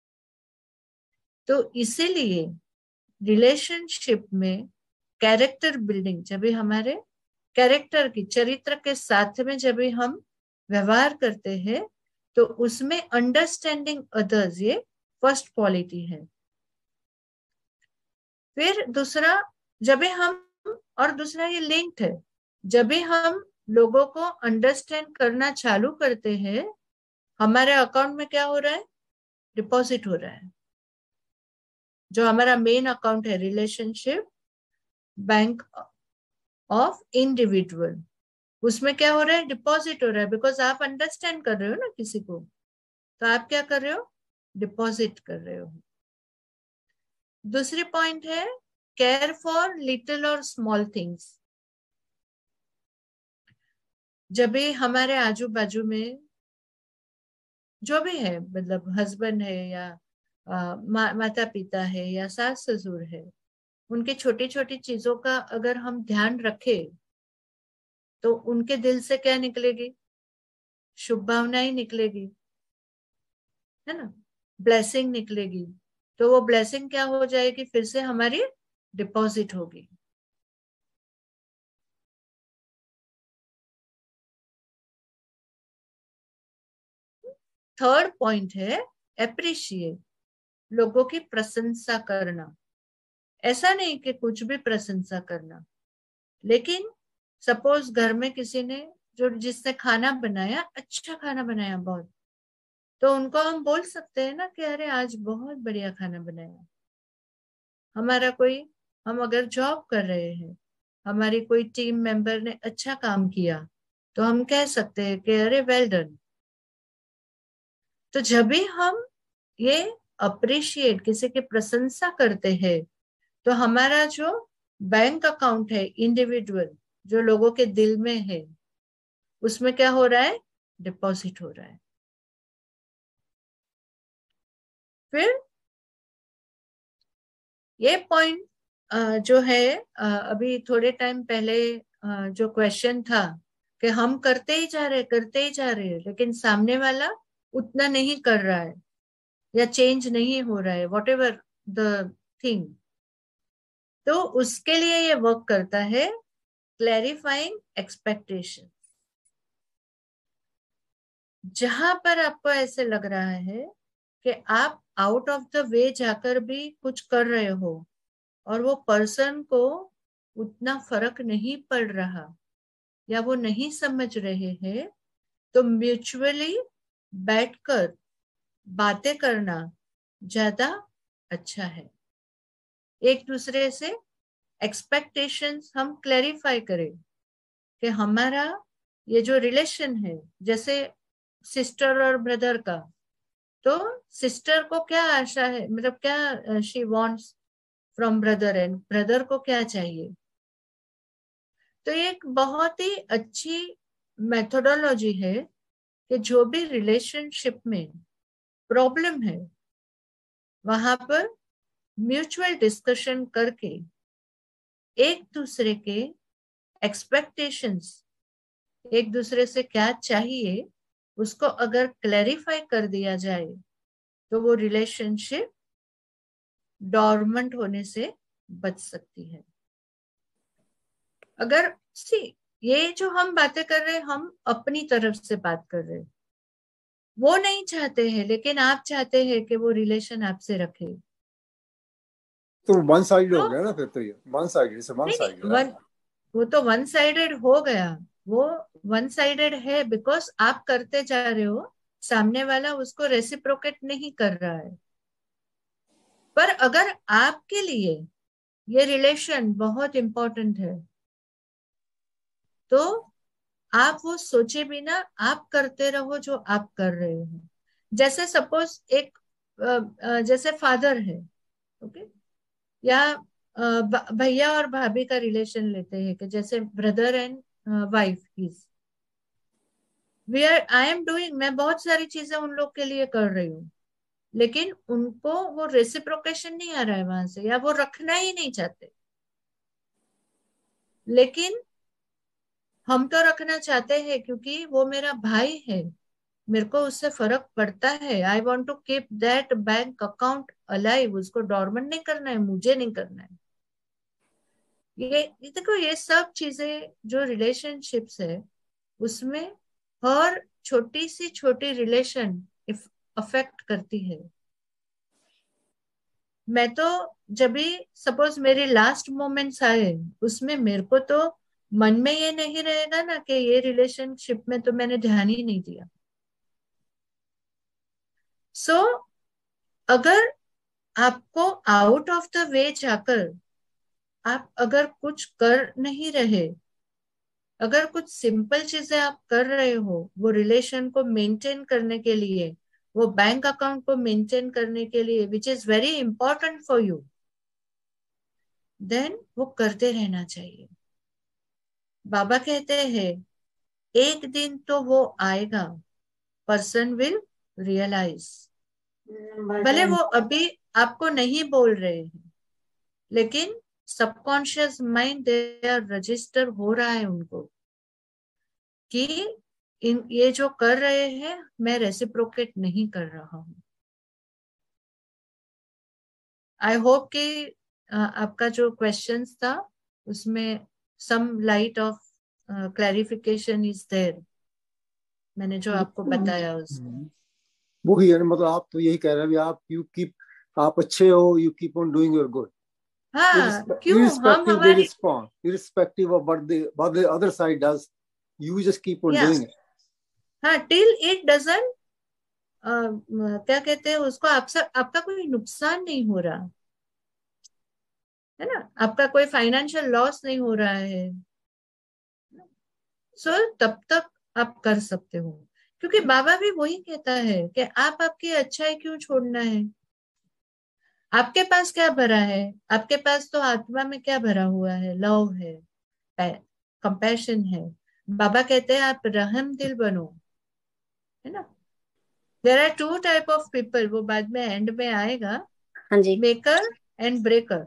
तो इसीलिए रिलेशनशिप में कैरेक्टर बिल्डिंग, जब भी हमारे कैरेक्टर की, चरित्र के साथ में जब भी हम व्यवहार करते हैं, तो उसमें अंडरस्टैंडिंग अदर्स ये फर्स्ट क्वालिटी है। फिर दूसरा, जब भी हम, और दूसरा ये लिंक्ड है, जब भी हम लोगों को अंडरस्टैंड करना चालू करते हैं, हमारे अकाउंट में क्या हो रहा है, डिपॉजिट हो रहा है। जो हमारा मेन अकाउंट है रिलेशनशिप बैंक ऑफ इंडिविजुअल, उसमें क्या हो रहा है, डिपॉजिट हो रहा है। बिकॉज आप अंडरस्टैंड कर रहे हो ना किसी को, तो आप क्या कर रहे हो, डिपॉजिट कर रहे हो। दूसरी पॉइंट है केयर फॉर लिटिल और स्मॉल थिंग्स। जब भी हमारे आजू बाजू में जो भी है, मतलब हस्बैंड है या आ, मा, माता पिता है या सास ससुर है, उनकी छोटी छोटी चीजों का अगर हम ध्यान रखें, तो उनके दिल से क्या निकलेगी, शुभ भावनाएं निकलेगी, है ना, ब्लेसिंग निकलेगी। तो वो ब्लेसिंग क्या हो जाएगी, फिर से हमारी डिपॉजिट होगी। थर्ड पॉइंट है एप्रिशिएट, लोगों की प्रशंसा करना। ऐसा नहीं कि कुछ भी प्रशंसा करना, लेकिन सपोज घर में किसी ने जो जिसने खाना बनाया, अच्छा खाना बनाया बहुत, तो उनको हम बोल सकते हैं ना कि अरे आज बहुत बढ़िया खाना बनाया। हमारा कोई, हम अगर जॉब कर रहे हैं, हमारी कोई टीम मेंबर ने अच्छा काम किया, तो हम कह सकते हैं कि अरे वेल डन। तो जब भी हम ये अप्रिशिएट, किसी की प्रशंसा करते हैं, तो हमारा जो बैंक अकाउंट है इंडिविजुअल, जो लोगों के दिल में है, उसमें क्या हो रहा है? डिपॉजिट हो रहा है। फिर ये पॉइंट जो है, अभी थोड़े टाइम पहले जो क्वेश्चन था कि हम करते ही जा रहे करते ही जा रहे हैं, लेकिन सामने वाला उतना नहीं कर रहा है या चेंज नहीं हो रहा है, वॉट एवर द थिंग, तो उसके लिए ये वर्क करता है क्लैरिफाइंग एक्सपेक्टेशन। जहां पर आपको ऐसे लग रहा है कि आप आउट ऑफ द वे जाकर भी कुछ कर रहे हो और वो पर्सन को उतना फर्क नहीं पड़ रहा या वो नहीं समझ रहे हैं, तो म्यूचुअली बैठकर बातें करना ज्यादा अच्छा है। एक दूसरे से एक्सपेक्टेशंस हम क्लैरिफाई करें कि हमारा ये जो रिलेशन है, जैसे सिस्टर और ब्रदर का, तो सिस्टर को क्या आशा है, मतलब क्या she wants from brother and brother को क्या चाहिए। तो ये एक बहुत ही अच्छी मेथोडोलॉजी है कि जो भी रिलेशनशिप में प्रॉब्लम है, वहां पर म्यूचुअल डिस्कशन करके एक दूसरे के एक्सपेक्टेशंस, एक दूसरे से क्या चाहिए, उसको अगर क्लैरिफाई कर दिया जाए, तो वो रिलेशनशिप डॉर्मेंट होने से बच सकती है। अगर सी ये जो हम बातें कर रहे हैं, हम अपनी तरफ से बात कर रहे हैं, वो नहीं चाहते हैं, लेकिन आप चाहते हैं कि वो रिलेशन आपसे रखे, तो वन साइड तो हो गया ना फिर। तो ये वन साइड से वन नहीं साइड नहीं, वन वो तो वन साइडेड हो गया। वो वन साइडेड है बिकॉज आप करते जा रहे हो, सामने वाला उसको रेसिप्रोकेट नहीं कर रहा है। पर अगर आपके लिए ये रिलेशन बहुत इंपॉर्टेंट है, तो आप वो सोचे बिना आप करते रहो जो आप कर रहे हो। जैसे सपोज एक जैसे फादर है, ओके, या भैया और भाभी का रिलेशन लेते हैं कि जैसे brother and wife is, we are I am doing, मैं बहुत सारी चीजें उन लोग के लिए कर रही हूँ, लेकिन उनको वो रेसिप्रोकेशन नहीं आ रहा है वहां से, या वो रखना ही नहीं चाहते। लेकिन हम तो रखना चाहते हैं क्योंकि वो मेरा भाई है, मेरे को उससे फर्क पड़ता है। I want to keep that bank account alive, उसको डॉर्मेंट नहीं करना है, मुझे नहीं करना है। ये ये देखो, ये सब चीजें जो रिलेशनशिप्स है, उसमें हर छोटी सी छोटी रिलेशन अफेक्ट करती है। मैं तो जब भी सपोज मेरे लास्ट मोमेंट्स आए, उसमें मेरे को तो मन में ये नहीं रहेगा ना कि ये रिलेशनशिप में तो मैंने ध्यान ही नहीं दिया। सो so, अगर आपको आउट ऑफ द वे जाकर आप अगर कुछ कर नहीं रहे, अगर कुछ सिंपल चीजें आप कर रहे हो वो रिलेशन को मेंटेन करने के लिए, वो बैंक अकाउंट को मेंटेन करने के लिए, which is very important for you, then वो करते रहना चाहिए। बाबा कहते हैं एक दिन तो वो आएगा, पर्सन विल रियलाइज। भले वो अभी आपको नहीं बोल रहे हैं, लेकिन सबकॉन्शियस माइंड दे रजिस्टर हो रहा है उनको कि इन ये जो कर रहे हैं मैं रेसिप्रोकेट नहीं कर रहा हूं। आई होप कि आपका जो क्वेश्चंस था उसमें some light of clarification is there, मैंने जो आपको बताया उसमें। वही है, मतलब आप तो यही कह रहे हैं आप यू कीप, आप अच्छे हो, you keep on doing your good, हाँ, क्यों हम irrespective they हमारी respond, irrespective of what the what the other side does, you just keep on Yeah. doing it. हाँ, टिल इट डजंट क्या कहते हैं उसको, आपसे आपका कोई नुकसान नहीं हो रहा है ना, आपका कोई फाइनेंशियल लॉस नहीं हो रहा है, सो so, तब तक आप कर सकते हो। क्योंकि बाबा भी वही कहता है कि आप आपकी अच्छाई क्यों छोड़ना है, आपके पास क्या भरा है, आपके पास तो आत्मा में क्या भरा हुआ है, लव है, कंपैशन है। बाबा कहते हैं आप रहम दिल बनो, है ना। There are two type of people, वो बाद में एंड में आएगा, हाँ जी, maker and breaker,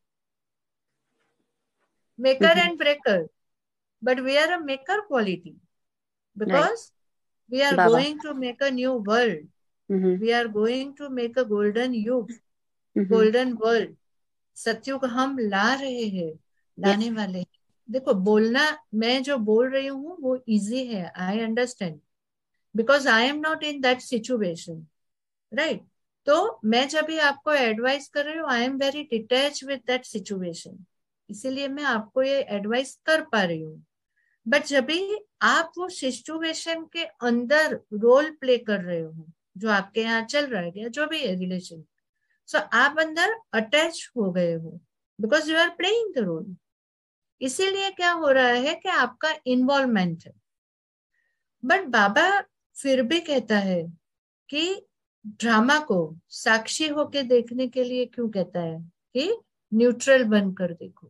maker and breaker, but we are a maker quality because we are Baba. going to make a new world. Mm-hmm. We are going to make a golden युग, Mm-hmm. golden world. सत्युग हम ला रहे हैं, लाने Yes. वाले हैं। देखो बोलना, मैं जो बोल रही हूँ वो इजी है, I understand, because I am not in that situation, right. तो मैं जब भी आपको एडवाइस कर रही हूँ, I am very detach with that situation, इसीलिए मैं आपको ये एडवाइस कर पा रही हूँ। बट जब भी आप वो सिचुएशन के अंदर रोल प्ले कर रहे हो, जो आपके यहाँ चल रहा है, जो भी है रिलेशन, सो so, आप अंदर अटैच हो गए हो because you are playing the role. इसीलिए क्या हो रहा है कि आपका इन्वॉल्वमेंट है। बट बाबा फिर भी कहता है कि ड्रामा को साक्षी होके देखने के लिए क्यों कहता है कि न्यूट्रल बनकर देखो।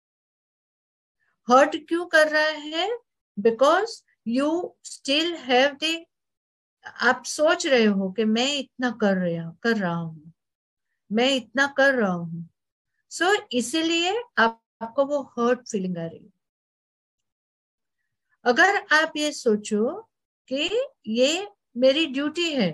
हर्ट क्यों कर रहा है, because you still have the, आप सोच रहे हो कि मैं इतना कर रहा कर रहा हूं, मैं इतना कर रहा हूं, सो so, इसीलिए आप, आपको वो हर्ट फीलिंग आ रही है। अगर आप ये सोचो कि ये मेरी ड्यूटी है,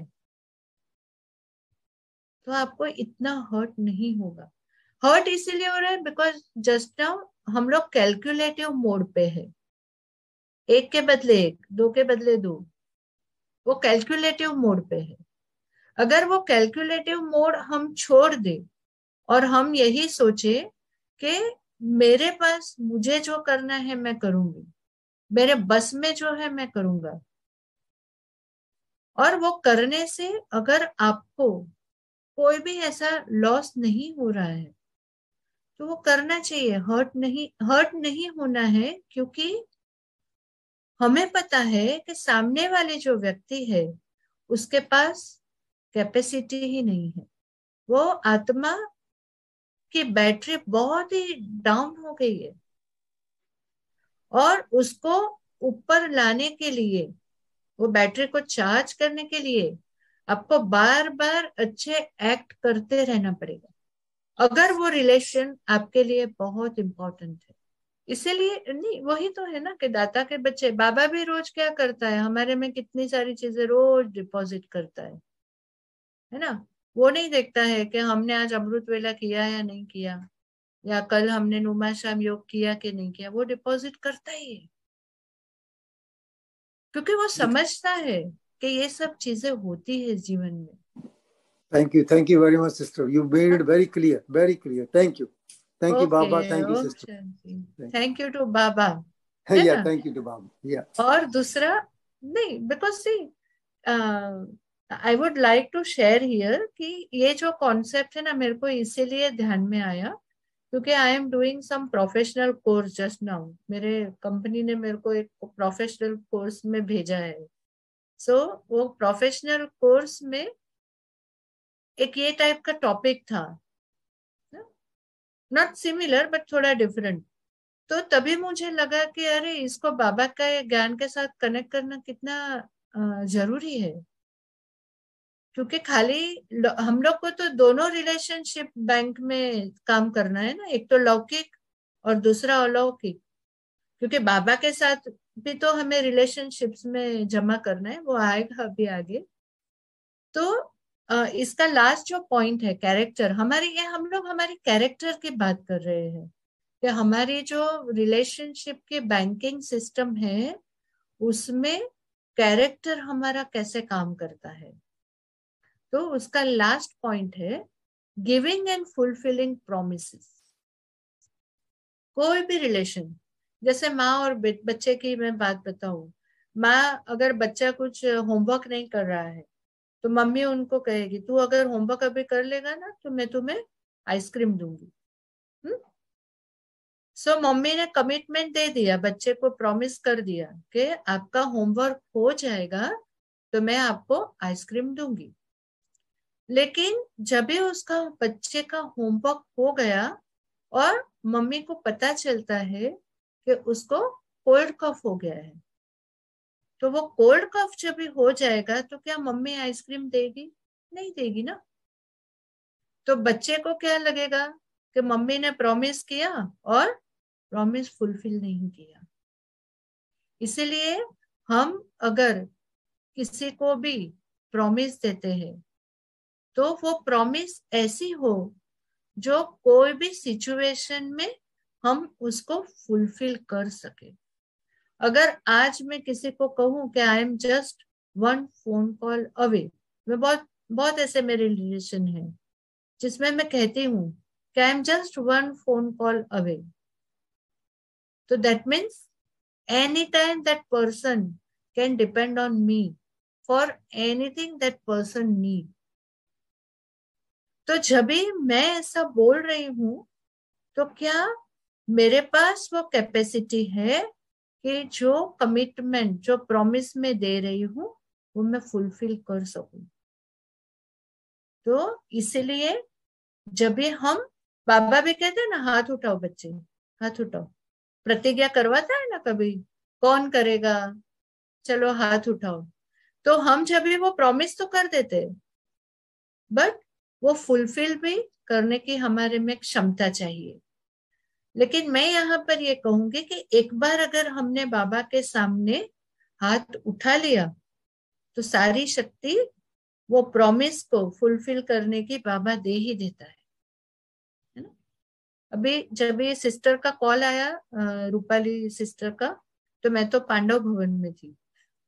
तो आपको इतना हर्ट नहीं होगा। हर्ट इसीलिए हो रहा है बिकॉज जस्ट नाउ हम लोग कैलकुलेटिव मोड पे है, एक के बदले एक, दो के बदले दो, वो कैलकुलेटिव मोड पे है। अगर वो कैलकुलेटिव मोड हम छोड़ दे और हम यही सोचे कि मेरे पास मुझे जो करना है मैं करूंगी, मेरे बस में जो है मैं करूंगा, और वो करने से अगर आपको कोई भी ऐसा लॉस नहीं हो रहा है तो वो करना चाहिए। हर्ट नहीं, हर्ट नहीं होना है, क्योंकि हमें पता है कि सामने वाले जो व्यक्ति है उसके पास कैपेसिटी ही नहीं है, वो आत्मा की बैटरी बहुत ही डाउन हो गई है, और उसको ऊपर लाने के लिए, वो बैटरी को चार्ज करने के लिए आपको बार बार अच्छे एक्ट करते रहना पड़ेगा, अगर वो रिलेशन आपके लिए बहुत इंपॉर्टेंट है। इसीलिए नहीं, वही तो है ना कि दाता के बच्चे, बाबा भी रोज क्या करता है, हमारे में कितनी सारी चीजें रोज डिपॉजिट करता है है ना। वो नहीं देखता है कि हमने आज अमृत वेला किया या नहीं किया, या कल हमने नुमा शाम योग किया कि नहीं किया, वो डिपॉजिट करता ही है, क्योंकि वो समझता है कि ये सब चीजें होती है जीवन में। Thank you, thank you very much, sister. You made it very clear, very clear. Thank you, thank you, Baba. Thank you, sister. Thank you to Baba. Yeah, thank you to Baba. Yeah. और दूसरा नहीं, because see I would like to share here कि ये जो concept है ना, मेरे को इसीलिए ध्यान में आया क्योंकि I am doing some professional course just now. मेरे कंपनी ने मेरे को एक प्रोफेशनल कोर्स में भेजा है। सो so, वो प्रोफेशनल कोर्स में एक ये टाइप का टॉपिक था, नॉट सिमिलर बट थोड़ा डिफरेंट। तो तभी मुझे लगा कि अरे इसको बाबा का ज्ञान के साथ कनेक्ट करना कितना जरूरी है, क्योंकि खाली हम लोग को तो दोनों रिलेशनशिप बैंक में काम करना है ना, एक तो लौकिक और दूसरा अलौकिक, क्योंकि बाबा के साथ भी तो हमें रिलेशनशिप्स में जमा करना है, वो आएगा अभी आगे। तो uh, इसका लास्ट जो पॉइंट है कैरेक्टर, हमारी ये हम लोग हमारी कैरेक्टर की बात कर रहे हैं कि हमारी जो रिलेशनशिप के बैंकिंग सिस्टम है उसमें कैरेक्टर हमारा कैसे काम करता है। तो उसका लास्ट पॉइंट है गिविंग एंड फुलफिलिंग प्रोमिसेस। कोई भी रिलेशन, जैसे माँ और बच्चे की मैं बात बताऊं, माँ अगर बच्चा कुछ होमवर्क नहीं कर रहा है तो मम्मी उनको कहेगी तू अगर होमवर्क अभी कर लेगा ना तो मैं तुम्हें आइसक्रीम दूंगी। हम्म सो so, मम्मी ने कमिटमेंट दे दिया, बच्चे को प्रॉमिस कर दिया कि आपका होमवर्क हो जाएगा तो मैं आपको आइसक्रीम दूंगी। लेकिन जब भी उसका बच्चे का होमवर्क हो गया और मम्मी को पता चलता है कि उसको कोल्ड कफ हो गया है, तो वो कोल्ड कफ जब भी हो जाएगा तो क्या मम्मी आइसक्रीम देगी? नहीं देगी ना। तो बच्चे को क्या लगेगा कि मम्मी ने प्रॉमिस किया और प्रॉमिस फुलफिल नहीं किया। इसीलिए हम अगर किसी को भी प्रॉमिस देते हैं तो वो प्रॉमिस ऐसी हो जो कोई भी सिचुएशन में हम उसको फुलफिल कर सके। अगर आज मैं किसी को कहूं कि I am just one phone call away, मैं बहुत बहुत ऐसे मेरे रिलेशन है जिसमें मैं कहती हूँ कि I am just one phone call away, तो that means any time that person can depend on me for anything that person need. तो जब भी मैं ऐसा बोल रही हूं तो क्या मेरे पास वो कैपेसिटी है कि जो कमिटमेंट जो प्रॉमिस में दे रही हूं वो मैं फुलफिल कर सकूं। तो इसलिए जब भी हम, बाबा भी कहते हैं ना हाथ उठाओ बच्चे, हाथ उठाओ, प्रतिज्ञा करवाता है ना कभी, कौन करेगा, चलो हाथ उठाओ। तो हम जब भी वो प्रॉमिस तो कर देते बट वो फुलफिल भी करने की हमारे में क्षमता चाहिए। लेकिन मैं यहाँ पर ये कहूंगी कि एक बार अगर हमने बाबा के सामने हाथ उठा लिया तो सारी शक्ति वो प्रॉमिस को फुलफिल करने की बाबा दे ही देता है, है ना। अभी जब ये सिस्टर का कॉल आया, रूपाली सिस्टर का, तो मैं तो पांडव भवन में थी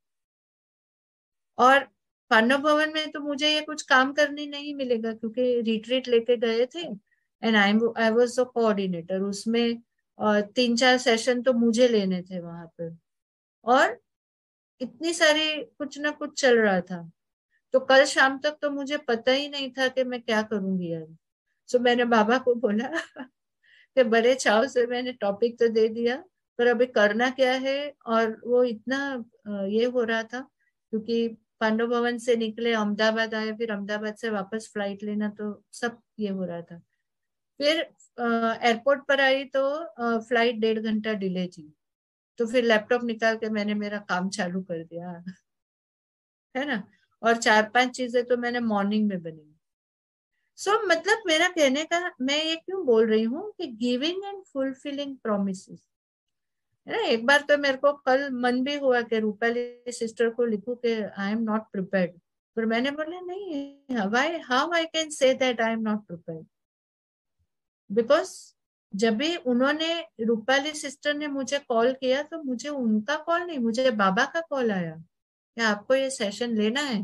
और पांडव भवन में तो मुझे ये कुछ काम करने नहीं मिलेगा क्योंकि रिट्रीट लेके गए थे and I I was the coordinator. उसमें और तीन चार सेशन तो मुझे लेने थे वहां पर और इतनी सारी कुछ ना कुछ चल रहा था। तो कल शाम तक तो मुझे पता ही नहीं था कि मैं क्या करूंगी यार। सो मैंने बाबा को बोला कि बड़े चाव से मैंने टॉपिक तो दे दिया पर अभी करना क्या है। और वो इतना ये हो रहा था क्योंकि पांडव भवन से निकले, अहमदाबाद आए, फिर अहमदाबाद से वापस फ्लाइट लेना, तो सब ये हो रहा था। फिर एयरपोर्ट पर आई तो फ्लाइट डेढ़ घंटा डिले थी, तो फिर लैपटॉप निकाल के मैंने मेरा काम चालू कर दिया, है ना। और चार पांच चीजें तो मैंने मॉर्निंग में बनी। सो so, मतलब मेरा कहने का मैं ये क्यों बोल रही हूँ कि गिविंग एंड फुलफिलिंग प्रोमिसेस, है ना। एक बार तो मेरे को कल मन भी हुआ कि रूपाली सिस्टर को लिखूं कि आई एम नॉट प्रिपेयर्ड, पर मैंने बोला नहीं, why how I can say that I am not prepared, because जब भी उन्होंने, रूपाली सिस्टर ने मुझे कॉल किया तो मुझे उनका कॉल नहीं, मुझे बाबा का कॉल आया कि आपको ये सेशन लेना है।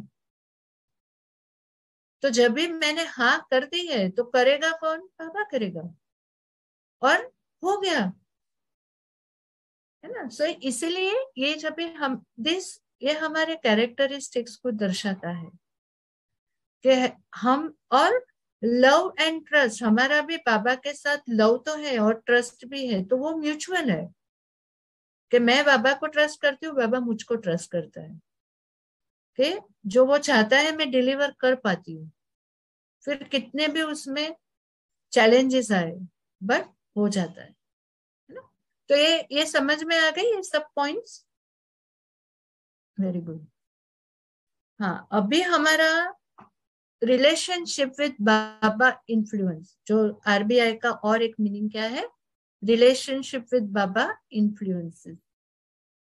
तो जब भी मैंने हाँ कर दी है तो करेगा कौन? बाबा करेगा, और हो गया, है ना। सो इसीलिए ये जब भी हम दिस ये हमारे कैरेक्टरिस्टिक्स को दर्शाता है कि हम, और लव एंड ट्रस्ट, हमारा भी बाबा के साथ लव तो है और ट्रस्ट भी है, तो वो म्यूचुअल है कि मैं बाबा को ट्रस्ट करती हूँ, बाबा मुझको ट्रस्ट करता है कि जो वो चाहता है मैं डिलीवर कर पाती हूँ, फिर कितने भी उसमें चैलेंजेस आए बट हो जाता है, है ना। तो ये ये समझ में आ गई ये सब पॉइंट्स? Very good. हाँ, अभी हमारा रिलेशनशिप विद बाबा इन्फ्लुएंस, जो आरबीआई का और एक मीनिंग क्या है, रिलेशनशिप विद बाबा इन्फ्लुएंसेस।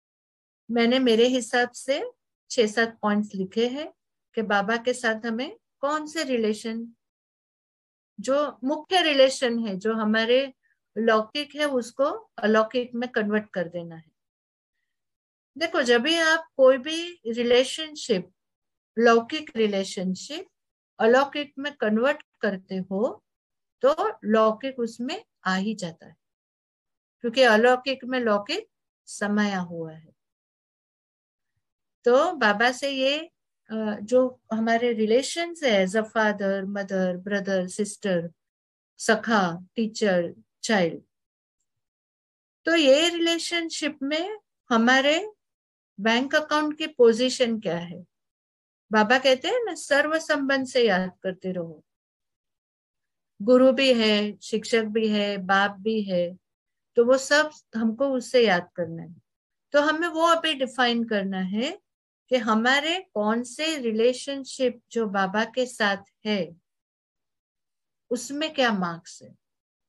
मैंने मेरे हिसाब से छह सात पॉइंट्स लिखे हैं कि बाबा के साथ हमें कौन से रिलेशन, जो मुख्य रिलेशन है, जो हमारे लौकिक है, उसको अलौकिक में कन्वर्ट कर देना है। देखो, जब भी आप कोई भी रिलेशनशिप, लौकिक रिलेशनशिप अलौकिक में कन्वर्ट करते हो तो लौकिक उसमें आ ही जाता है, क्योंकि अलौकिक में लौकिक समाया हुआ है। तो बाबा से ये जो हमारे रिलेशंस है, as a father, mother, brother, sister, सखा, टीचर, चाइल्ड, तो ये रिलेशनशिप में हमारे बैंक अकाउंट की पोजीशन क्या है? बाबा कहते हैं ना, सर्व संबंध से याद करते रहो। गुरु भी है, शिक्षक भी है, बाप भी है, तो वो सब हमको उससे याद करना है। तो हमें वो अभी डिफाइन करना है कि हमारे कौन से रिलेशनशिप जो बाबा के साथ है उसमें क्या मार्क्स है,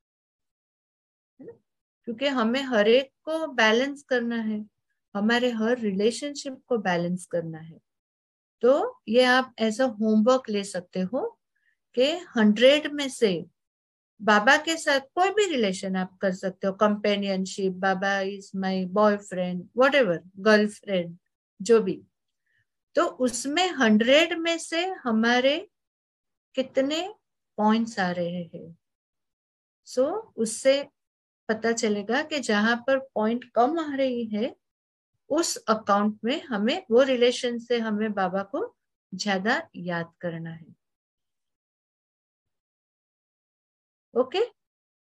क्योंकि हमें हर एक को बैलेंस करना है, हमारे हर रिलेशनशिप को बैलेंस करना है। तो ये आप ऐसा होमवर्क ले सकते हो कि हंड्रेड में से बाबा के साथ कोई भी रिलेशन आप कर सकते हो, companionship, Baba is my boyfriend, whatever, girlfriend, जो भी, तो उसमें हंड्रेड में से हमारे कितने पॉइंट्स आ रहे हैं। सो so, उससे पता चलेगा कि जहां पर पॉइंट कम आ रही है उस अकाउंट में हमें, वो रिलेशन से हमें बाबा को ज्यादा याद करना है। Okay okay?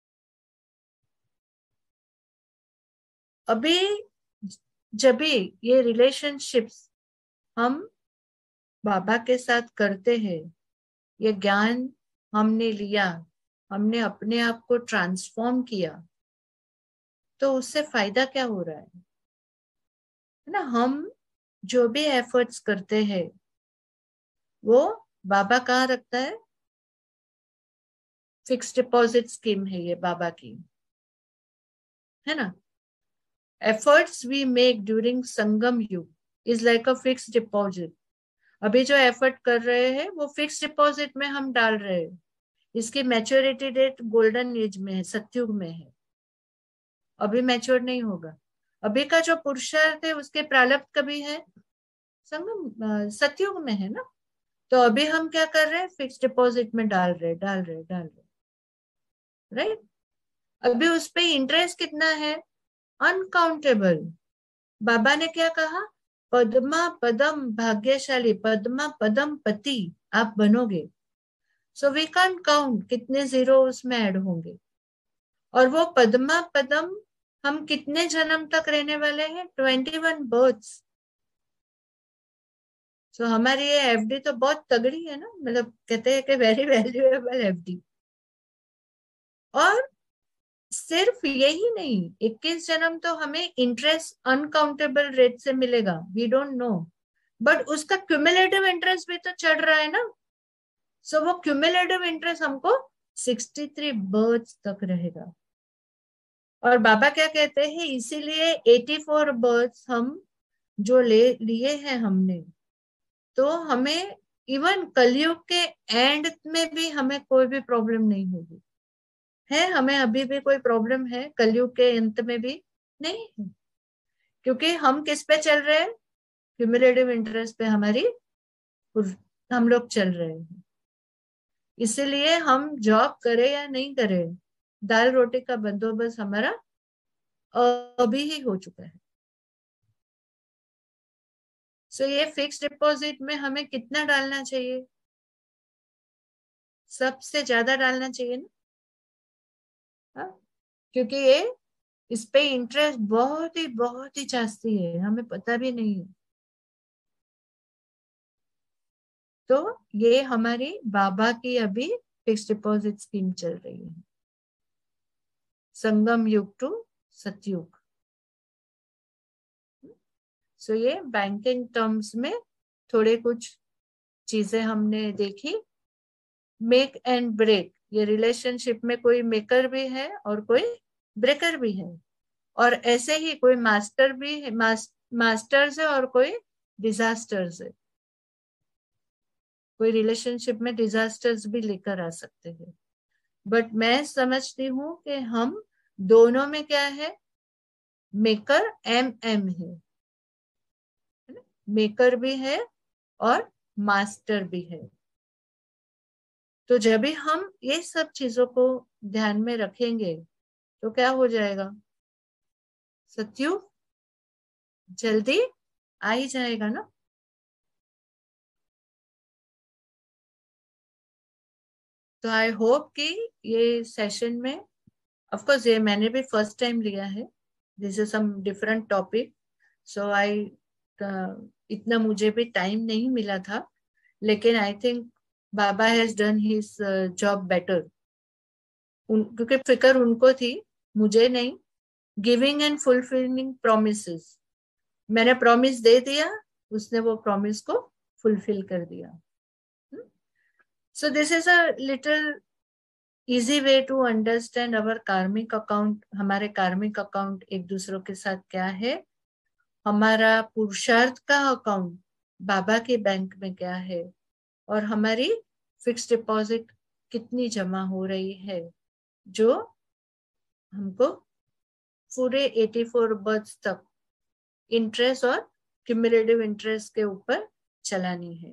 अभी जब भी ये रिलेशनशिप्स हम बाबा के साथ करते हैं, ये ज्ञान हमने लिया, हमने अपने आप को ट्रांसफॉर्म किया, तो उससे फायदा क्या हो रहा है ना? हम जो भी एफर्ट्स करते हैं वो बाबा कहाँ रखता है? फिक्स डिपॉजिट स्कीम है ये बाबा की, है ना? Efforts we make during Sangam Yug is like a fix deposit. अभी जो एफर्ट कर रहे हैं वो फिक्स डिपॉजिट में हम डाल रहे हैं। इसकी मैच्योरिटी डेट गोल्डन एज में है, सतयुग में है, अभी मैच्योर नहीं होगा। अभी का जो पुरुषार्थ है उसके प्रारब्ध कभी है? संगम, सतयुग में है ना। तो अभी हम क्या कर रहे हैं? फिक्स डिपॉजिट में डाल रहे डाल रहे डाल रहे राइट। अभी उस पे इंटरेस्ट कितना है? अनकाउंटेबल। बाबा ने क्या कहा? पद्मा पदम भाग्यशाली, पद्मा पदम पति आप बनोगे। सो वी कैन काउंट कितने जीरो उसमें ऐड होंगे। और वो पद्मा पदम हम कितने जन्म तक रहने वाले हैं? Twenty one births. So so, हमारी ये एफडी तो बहुत तगड़ी है ना, मतलब कहते हैं कि वेरी वैल्यूएबल एफडी। और सिर्फ यही नहीं, इक्कीस जन्म तो हमें इंटरेस्ट अनकाउंटेबल रेट से मिलेगा, वी डोंट नो, बट उसका क्यूमुलेटिव इंटरेस्ट भी तो चढ़ रहा है ना। सो so, वो क्यूमुलेटिव इंटरेस्ट हमको सिक्सटी थ्री बर्थ्स तक रहेगा। और बाबा क्या कहते हैं? इसीलिए एटी फोर बर्थ्स हम जो ले लिए हैं हमने, तो हमें इवन कलयुग के एंड में भी हमें कोई भी प्रॉब्लम नहीं होगी। है हमें अभी भी कोई प्रॉब्लम है कलयुग के अंत में भी? नहीं है, क्योंकि हम किस पे चल रहे हैं? क्यूमुलेटिव इंटरेस्ट पे हमारी हम लोग चल रहे हैं। इसीलिए हम जॉब करें या नहीं करें, दाल रोटी का बंदोबस्त हमारा अभी ही हो चुका है। सो so, ये फिक्स डिपॉजिट में हमें कितना डालना चाहिए? सबसे ज्यादा डालना चाहिए ना, हा? क्योंकि ये इस पे इंटरेस्ट बहुत ही बहुत ही जास्ती है, हमें पता भी नहीं है। तो ये हमारी बाबा की अभी फिक्स डिपॉजिट स्कीम चल रही है, संगम Yug to Satyug. So so, ये बैंकिंग टर्म्स में थोड़े कुछ चीजें हमने देखी। मेक एंड ब्रेक, ये रिलेशनशिप में कोई मेकर भी है और कोई ब्रेकर भी है, और ऐसे ही कोई मास्टर भी है, मास, मास्टर्स है और कोई डिजास्टर्स है। कोई रिलेशनशिप में डिजास्टर्स भी लेकर आ सकते हैं। बट मैं समझती हूँ कि हम दोनों में क्या है, मेकर एम एम है, मेकर भी है और मास्टर भी है। तो जब भी हम ये सब चीजों को ध्यान में रखेंगे तो क्या हो जाएगा, सत्यु जल्दी आ ही जाएगा ना। तो आई होप कि ये सेशन में, ऑफ कोर्स ये मैंने भी फर्स्ट टाइम लिया है, this is some different topic, so I इतना मुझे भी टाइम नहीं मिला था, लेकिन I think Baba has done his job better, क्योंकि फिक्र उनको थी, मुझे नहीं। गिविंग एंड फुलफिलिंग प्रोमिसेस, मैंने प्रॉमिस दे दिया, उसने वो प्रॉमिस को फुलफिल कर दिया। So this is a little easy way to understand our karmic account, हमारे कार्मिक अकाउंट एक दूसरों के साथ क्या है, हमारा पुरुषार्थ का अकाउंट बाबा के बैंक में क्या है, और हमारी फिक्स डिपॉजिट कितनी जमा हो रही है, जो हमको पूरे चौरासी बर्थ तक इंटरेस्ट और क्यूमुलेटिव इंटरेस्ट के ऊपर चलानी है।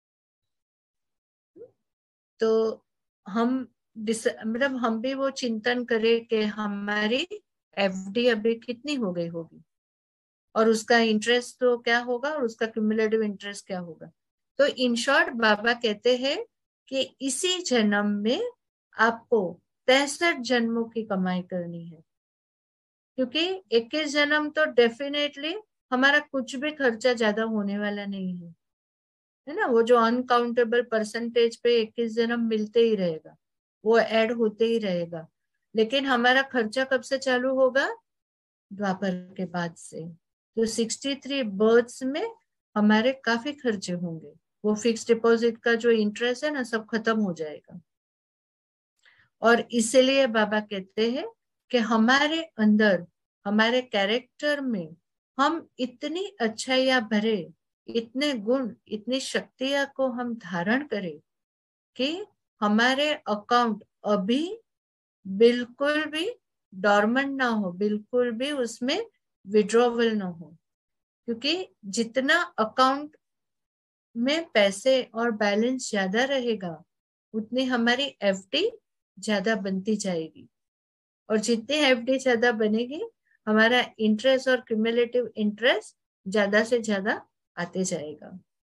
तो हम मतलब हम भी वो चिंतन करें कि हमारी एफडी अभी कितनी हो गई होगी, और उसका इंटरेस्ट तो क्या होगा, और उसका क्यूमुलेटिव इंटरेस्ट क्या होगा। तो इन शॉर्ट बाबा कहते हैं कि इसी जन्म में आपको तिरसठ जन्मों की कमाई करनी है, क्योंकि इक्कीस जन्म तो डेफिनेटली हमारा कुछ भी खर्चा ज्यादा होने वाला नहीं है, है ना। वो जो अनकाउंटेबल परसेंटेज पे इक्कीस जन्म मिलते ही रहेगा, वो ऐड होते ही रहेगा। लेकिन हमारा खर्चा कब से चालू होगा, द्वापर के बाद से। तो तिरेसठ बर्थ्स में हमारे काफी खर्चे होंगे, वो फिक्स डिपॉजिट का जो इंटरेस्ट है ना, सब खत्म हो जाएगा। और इसीलिए बाबा कहते हैं कि हमारे अंदर, हमारे कैरेक्टर में हम इतनी अच्छाइयां भरे, इतने गुण, इतनी शक्तियां को हम धारण करें कि हमारे अकाउंट अभी बिल्कुल भी डॉर्मेंट ना हो, बिल्कुल भी उसमें विड्रॉवल ना हो। क्योंकि जितना अकाउंट में पैसे और बैलेंस ज्यादा रहेगा, उतनी हमारी एफडी ज्यादा बनती जाएगी, और जितनी एफडी ज्यादा बनेगी, हमारा इंटरेस्ट और क्यूमुलेटिव इंटरेस्ट ज्यादा से ज्यादा आते जाएगा।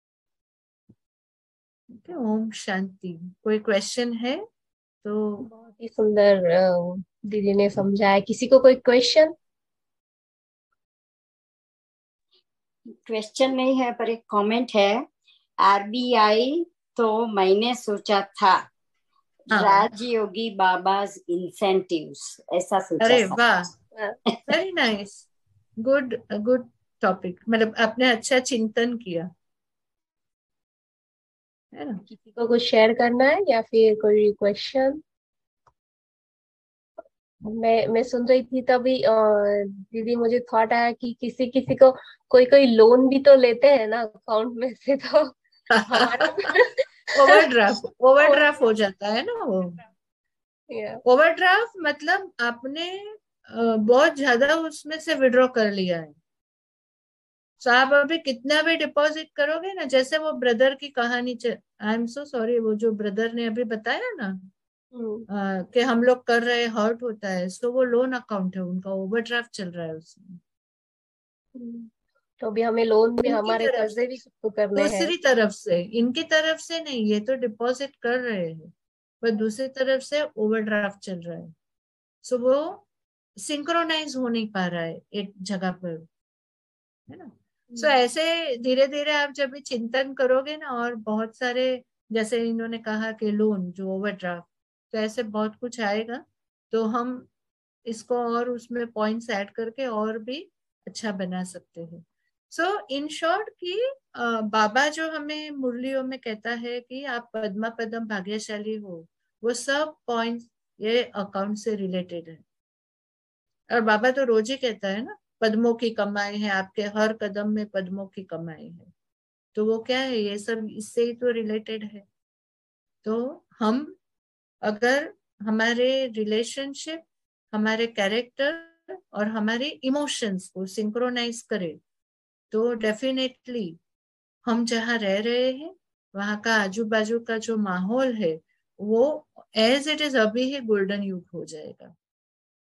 ओम शांति। कोई क्वेश्चन है तो? बहुत ही सुंदर दीदी ने समझाया। किसी को कोई क्वेश्चन? क्वेश्चन नहीं है, पर एक कमेंट है। आरबीआई तो मैंने सोचा था हाँ। राजयोगी बाबाज इंसेंटिव्स, ऐसा सोचा। अरे वाह, very nice, good good topic, मतलब आपने अच्छा चिंतन किया है ना। किसी को कुछ शेयर करना है या फिर कोई क्वेश्चन? मैं मैं सुन रही थी तभी दीदी, मुझे थॉट आया कि किसी किसी को कोई कोई लोन भी तो लेते हैं ना अकाउंट में से, तो हमारा ओवरड्राफ्ट ओवरड्राफ्ट हो जाता है ना। वो yeah. ओवरड्राफ्ट मतलब आपने बहुत ज्यादा उसमें से विड्रॉ कर लिया है, तो आप अभी कितना भी डिपॉजिट करोगे ना, जैसे वो ब्रदर की कहानी, आई एम सो सॉरी, वो जो ब्रदर ने अभी बताया ना uh, कि हम लोग कर रहे, हर्ट होता है, सो वो लोन अकाउंट है उनका, ओवरड्राफ्ट चल रहा है उसमें। तो अभी हमें लोन भी, हमारे कर्जे भी तो करने हैं। दूसरी तरफ से, इनकी तरफ से नहीं, ये तो डिपॉजिट कर रहे हैं, पर दूसरी तरफ से ओवरड्राफ्ट चल रहा है, सो वो सिंक्रोनाइज हो नहीं पा रहा है एक जगह पर, है ना। सो so, ऐसे धीरे धीरे आप जब भी चिंतन करोगे ना, और बहुत सारे, जैसे इन्होंने कहा कि लोन जो ओवरड्राफ्ट, तो ऐसे बहुत कुछ आएगा, तो हम इसको और उसमें पॉइंट्स ऐड करके और भी अच्छा बना सकते हैं। सो इन शॉर्ट कि बाबा जो हमें मुरलियों में कहता है कि आप पद्मा पदम भाग्यशाली हो, वो सब पॉइंट्स ये अकाउंट से रिलेटेड है। और बाबा तो रोज ही कहता है ना, पद्मों की कमाई है, आपके हर कदम में पद्मों की कमाई है। तो वो क्या है, ये सब इससे ही तो रिलेटेड है। तो हम अगर हमारे रिलेशनशिप, हमारे कैरेक्टर और हमारे इमोशंस को सिंक्रोनाइज करें तो डेफिनेटली हम जहाँ रह रहे हैं वहाँ का आजू बाजू का जो माहौल है वो एज इट इज अभी ही गोल्डन युग हो जाएगा।